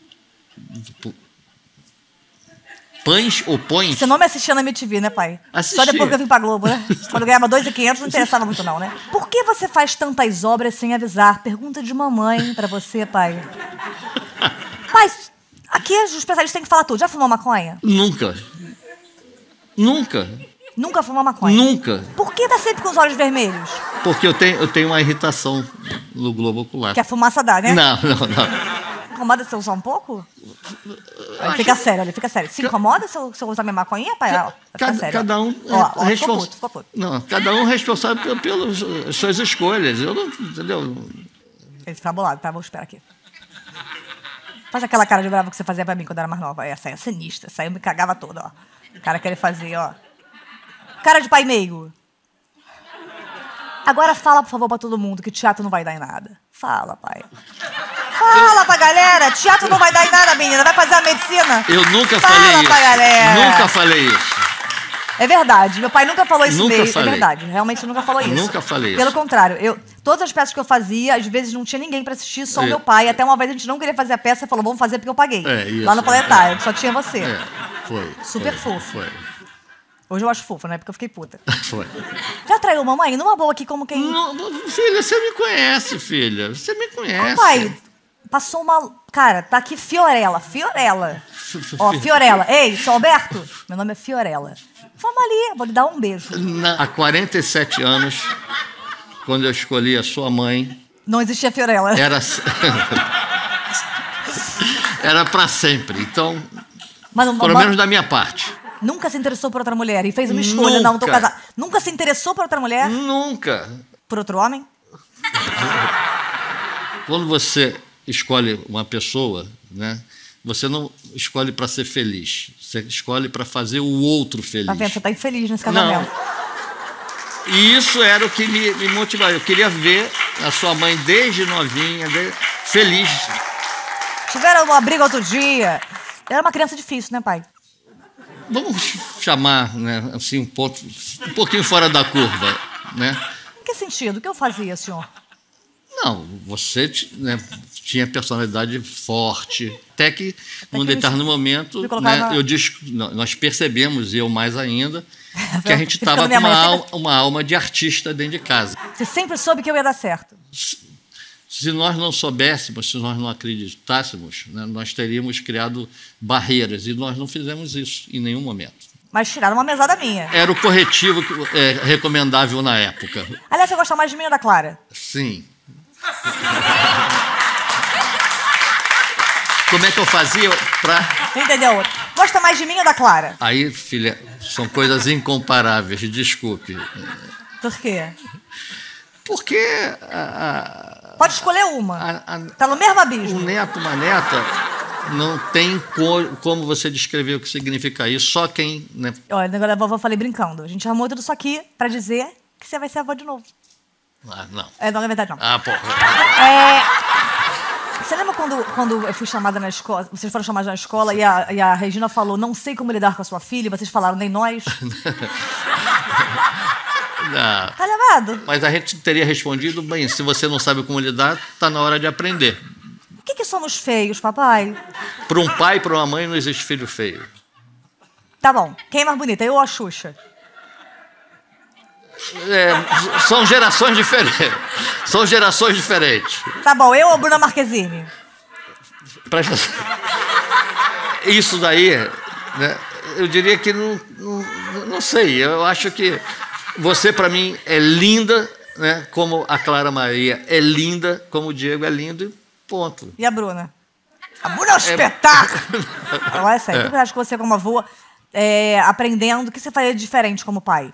Pães ou pões? Você não me assistia na M T V, né, pai? Assisti. Só depois que eu vim pra Globo, né? Quando eu ganhava dois mil e quinhentos, não interessava muito não, né? Por que você faz tantas obras sem avisar? Pergunta de mamãe pra você, pai. Pai, aqui os especialistas têm que falar tudo. Já fumou maconha? Nunca. Nunca. Nunca fumou maconha? Nunca. Por que tá sempre com os olhos vermelhos? Porque eu tenho, eu tenho uma irritação no globo ocular. Que a fumaça dá, né? Não, não, não. Incomoda se eu usar um pouco? Aí fica sério, olha, fica sério. Se incomoda se eu, se eu usar minha maconha, pai? Ó, fica Cada, sério. cada um Ó, ó, é ficou respons- puto, ficou puto. Não, cada um é responsável pe- pelas suas escolhas. Eu não, entendeu? Ele fica bolado, tá? Vou esperar aqui. Faz aquela cara de bravo que você fazia pra mim quando eu era mais nova. Essa aí é sinistra, essa aí eu me cagava toda, ó. O cara que ele fazia, ó. Cara de pai meigo. Agora fala, por favor, pra todo mundo que teatro não vai dar em nada. Fala, pai. Fala pra galera, teatro não vai dar em nada, menina. Vai fazer a medicina. Eu nunca Fala falei pra isso. galera. Nunca falei isso. É verdade, meu pai nunca falou isso Nunca mesmo. falei. É verdade, realmente nunca falou isso. Nunca falei Pelo isso. contrário, eu, todas as peças que eu fazia, às vezes não tinha ninguém pra assistir, só o É. meu pai. Até uma vez a gente não queria fazer a peça e falou, vamos fazer porque eu paguei. É, isso, Lá no é. Planetário, que só tinha você. É, foi. Super foi, fofo. Foi. Hoje eu acho fofo, né? Porque eu fiquei puta. Foi. Já traiu mamãe? Numa boa aqui, como quem... Não, filha, você me conhece, filha. Você me conhece. Pai, passou uma... Cara, tá aqui Fiorella, Fiorella. Ó, Fiorella. Ei, seu Alberto, meu nome é Fiorella. Vamos ali, vou lhe dar um beijo. Na- há quarenta e sete anos, quando eu escolhi a sua mãe, Não existia Fiorella. era era para sempre. Então, Mas não- pelo mas- menos da minha parte. Nunca se interessou por outra mulher e fez uma escolha, não, tô Nunca. casada. Nunca se interessou por outra mulher? Nunca. Por outro homem? Quando você escolhe uma pessoa, né, você não escolhe para ser feliz. Você escolhe para fazer o outro feliz. Tá vendo? Você tá infeliz nesse casamento. E isso era o que me, me motivava. Eu queria ver a sua mãe desde novinha, de- feliz. Tiveram uma briga outro dia. Era uma criança difícil, né, pai? Vamos chamar, né, assim, um, ponto, um pouquinho fora da curva, né? Em que sentido? O que eu fazia, senhor? Não, você ti- né, tinha personalidade forte. Até que, num que determinado me- momento, me colocaram né, na- eu dis- nó- nós percebemos, e eu mais ainda, que a gente Ficando estava com minha uma, mãe al- uma alma de artista dentro de casa. Você sempre soube que eu ia dar certo. Se nós não soubéssemos, se nós não acreditássemos, né, nós teríamos criado barreiras, e nós não fizemos isso em nenhum momento. Mas tiraram uma mesada minha. Era o corretivo que- é, recomendável na época. Aliás, você gosta mais de mim ou da Clara? Sim. Como é que eu fazia para... Entendeu? Gosta mais de mim ou da Clara? Aí, filha, são coisas incomparáveis, desculpe. Por quê? Porque a, Pode escolher uma. a, a, Tá no mesmo abismo. um neto, uma neta, não tem co- como você descrever o que significa isso, só quem... Né? Olha, o negócio da vovó eu falei brincando. A gente arrumou tudo isso aqui pra dizer que você vai ser avó de novo. Ah, não. É, não é verdade, não. Ah, porra. É... Você lembra quando, quando eu fui chamada na escola, vocês foram chamados na escola e a, e a Regina falou, não sei como lidar com a sua filha, e vocês falaram, nem nós? Não. Tá levado? Mas a gente teria respondido, bem, se você não sabe como lidar, está na hora de aprender. O que que somos feios, papai? Para um pai e para uma mãe não existe filho feio. Tá bom. Quem é mais bonita, eu ou a Xuxa? É, são gerações diferentes. São gerações diferentes. Tá bom, eu ou Bruna Marquezine? Presta Isso daí, né, eu diria que não, não, não sei. Eu acho que você, para mim, é linda, né, como a Clara Maria é linda, como o Diego é lindo, e ponto. E a Bruna? A Bruna é um espetáculo! Agora é sério, É. eu acho que você como avô... é, aprendendo, o que você faria diferente como pai?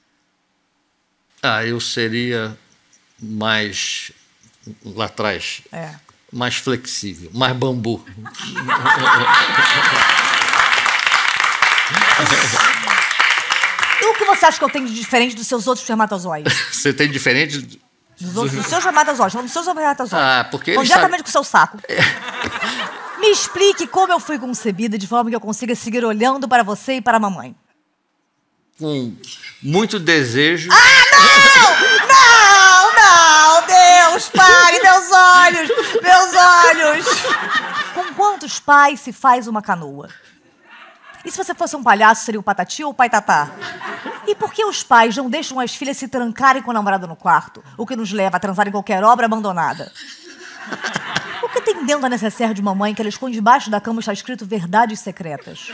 Ah, eu seria mais, lá atrás, É. mais flexível, mais bambu. E o que você acha que eu tenho de diferente dos seus outros espermatozoides? Você tem diferente... Dos, outros, dos seus espermatozoides, falando dos seus espermatozoides. Ah, porque Vão eles diretamente sabem... com o seu saco. Me explique como eu fui concebida de forma que eu consiga seguir olhando para você e para a mamãe. Com muito desejo... Ah, não! Não, não! Deus, pare, meus olhos! Meus olhos! Com quantos pais se faz uma canoa? E se você fosse um palhaço, seria o Patati ou o Paitatá? E por que os pais não deixam as filhas se trancarem com o namorado no quarto? O que nos leva a transar em qualquer obra abandonada? O que tem dentro da necessaire de mamãe que ela esconde debaixo da cama está escrito verdades secretas?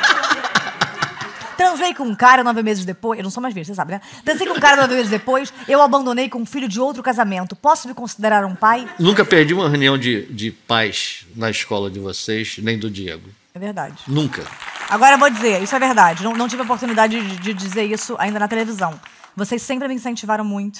Transei com um cara nove meses depois... Eu não sou mais virgem, você sabe, né? Transei com um cara nove meses depois, eu o abandonei com um filho de outro casamento. Posso me considerar um pai? Nunca perdi uma reunião de, de pais na escola de vocês, nem do Diego. É verdade. Nunca. Agora eu vou dizer, isso é verdade. Não, não tive a oportunidade de, de dizer isso ainda na televisão. Vocês sempre me incentivaram muito.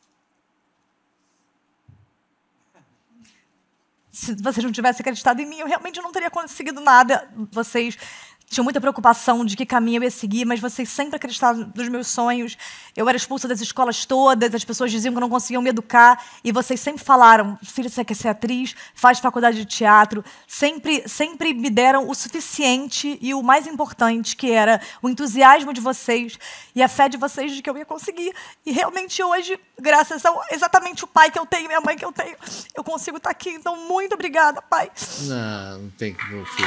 Se vocês não tivessem acreditado em mim, eu realmente não teria conseguido nada. Vocês tinham muita preocupação de que caminho eu ia seguir, mas vocês sempre acreditaram nos meus sonhos. Eu era expulsa das escolas todas, as pessoas diziam que não conseguiam me educar, e vocês sempre falaram, filha, você quer ser atriz, faz faculdade de teatro. Sempre, sempre me deram o suficiente e o mais importante, que era o entusiasmo de vocês e a fé de vocês de que eu ia conseguir. E realmente hoje, graças ao exatamente o pai que eu tenho, minha mãe que eu tenho, eu consigo estar aqui. Então, muito obrigada, pai. Não, não tem que, meu filho.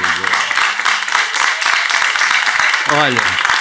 Olha,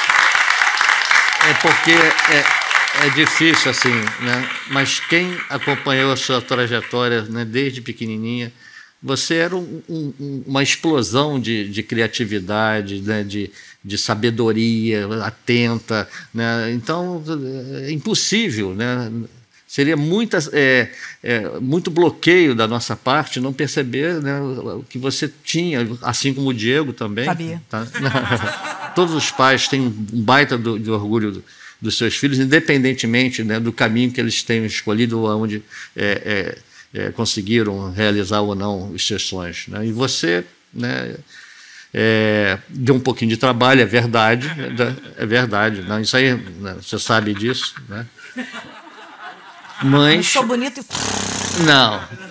é porque é, é difícil assim, né? Mas quem acompanhou a sua trajetória, né, desde pequenininha, você era um, um, uma explosão de, de criatividade, né, de, de sabedoria atenta, né? Então é impossível, né? Seria muitas, é, é, muito bloqueio da nossa parte não perceber, né, o que você tinha, assim como o Diego também. Sabia. Tá? Todos os pais têm um baita do, de orgulho do, dos seus filhos, independentemente, né, do caminho que eles tenham escolhido ou onde é, é, é, conseguiram realizar ou não os seus sonhos. Né? E você, né, é, deu um pouquinho de trabalho, é verdade, é verdade. Né? Isso aí, né, você sabe disso, né? Mas... Eu sou bonito e... Não.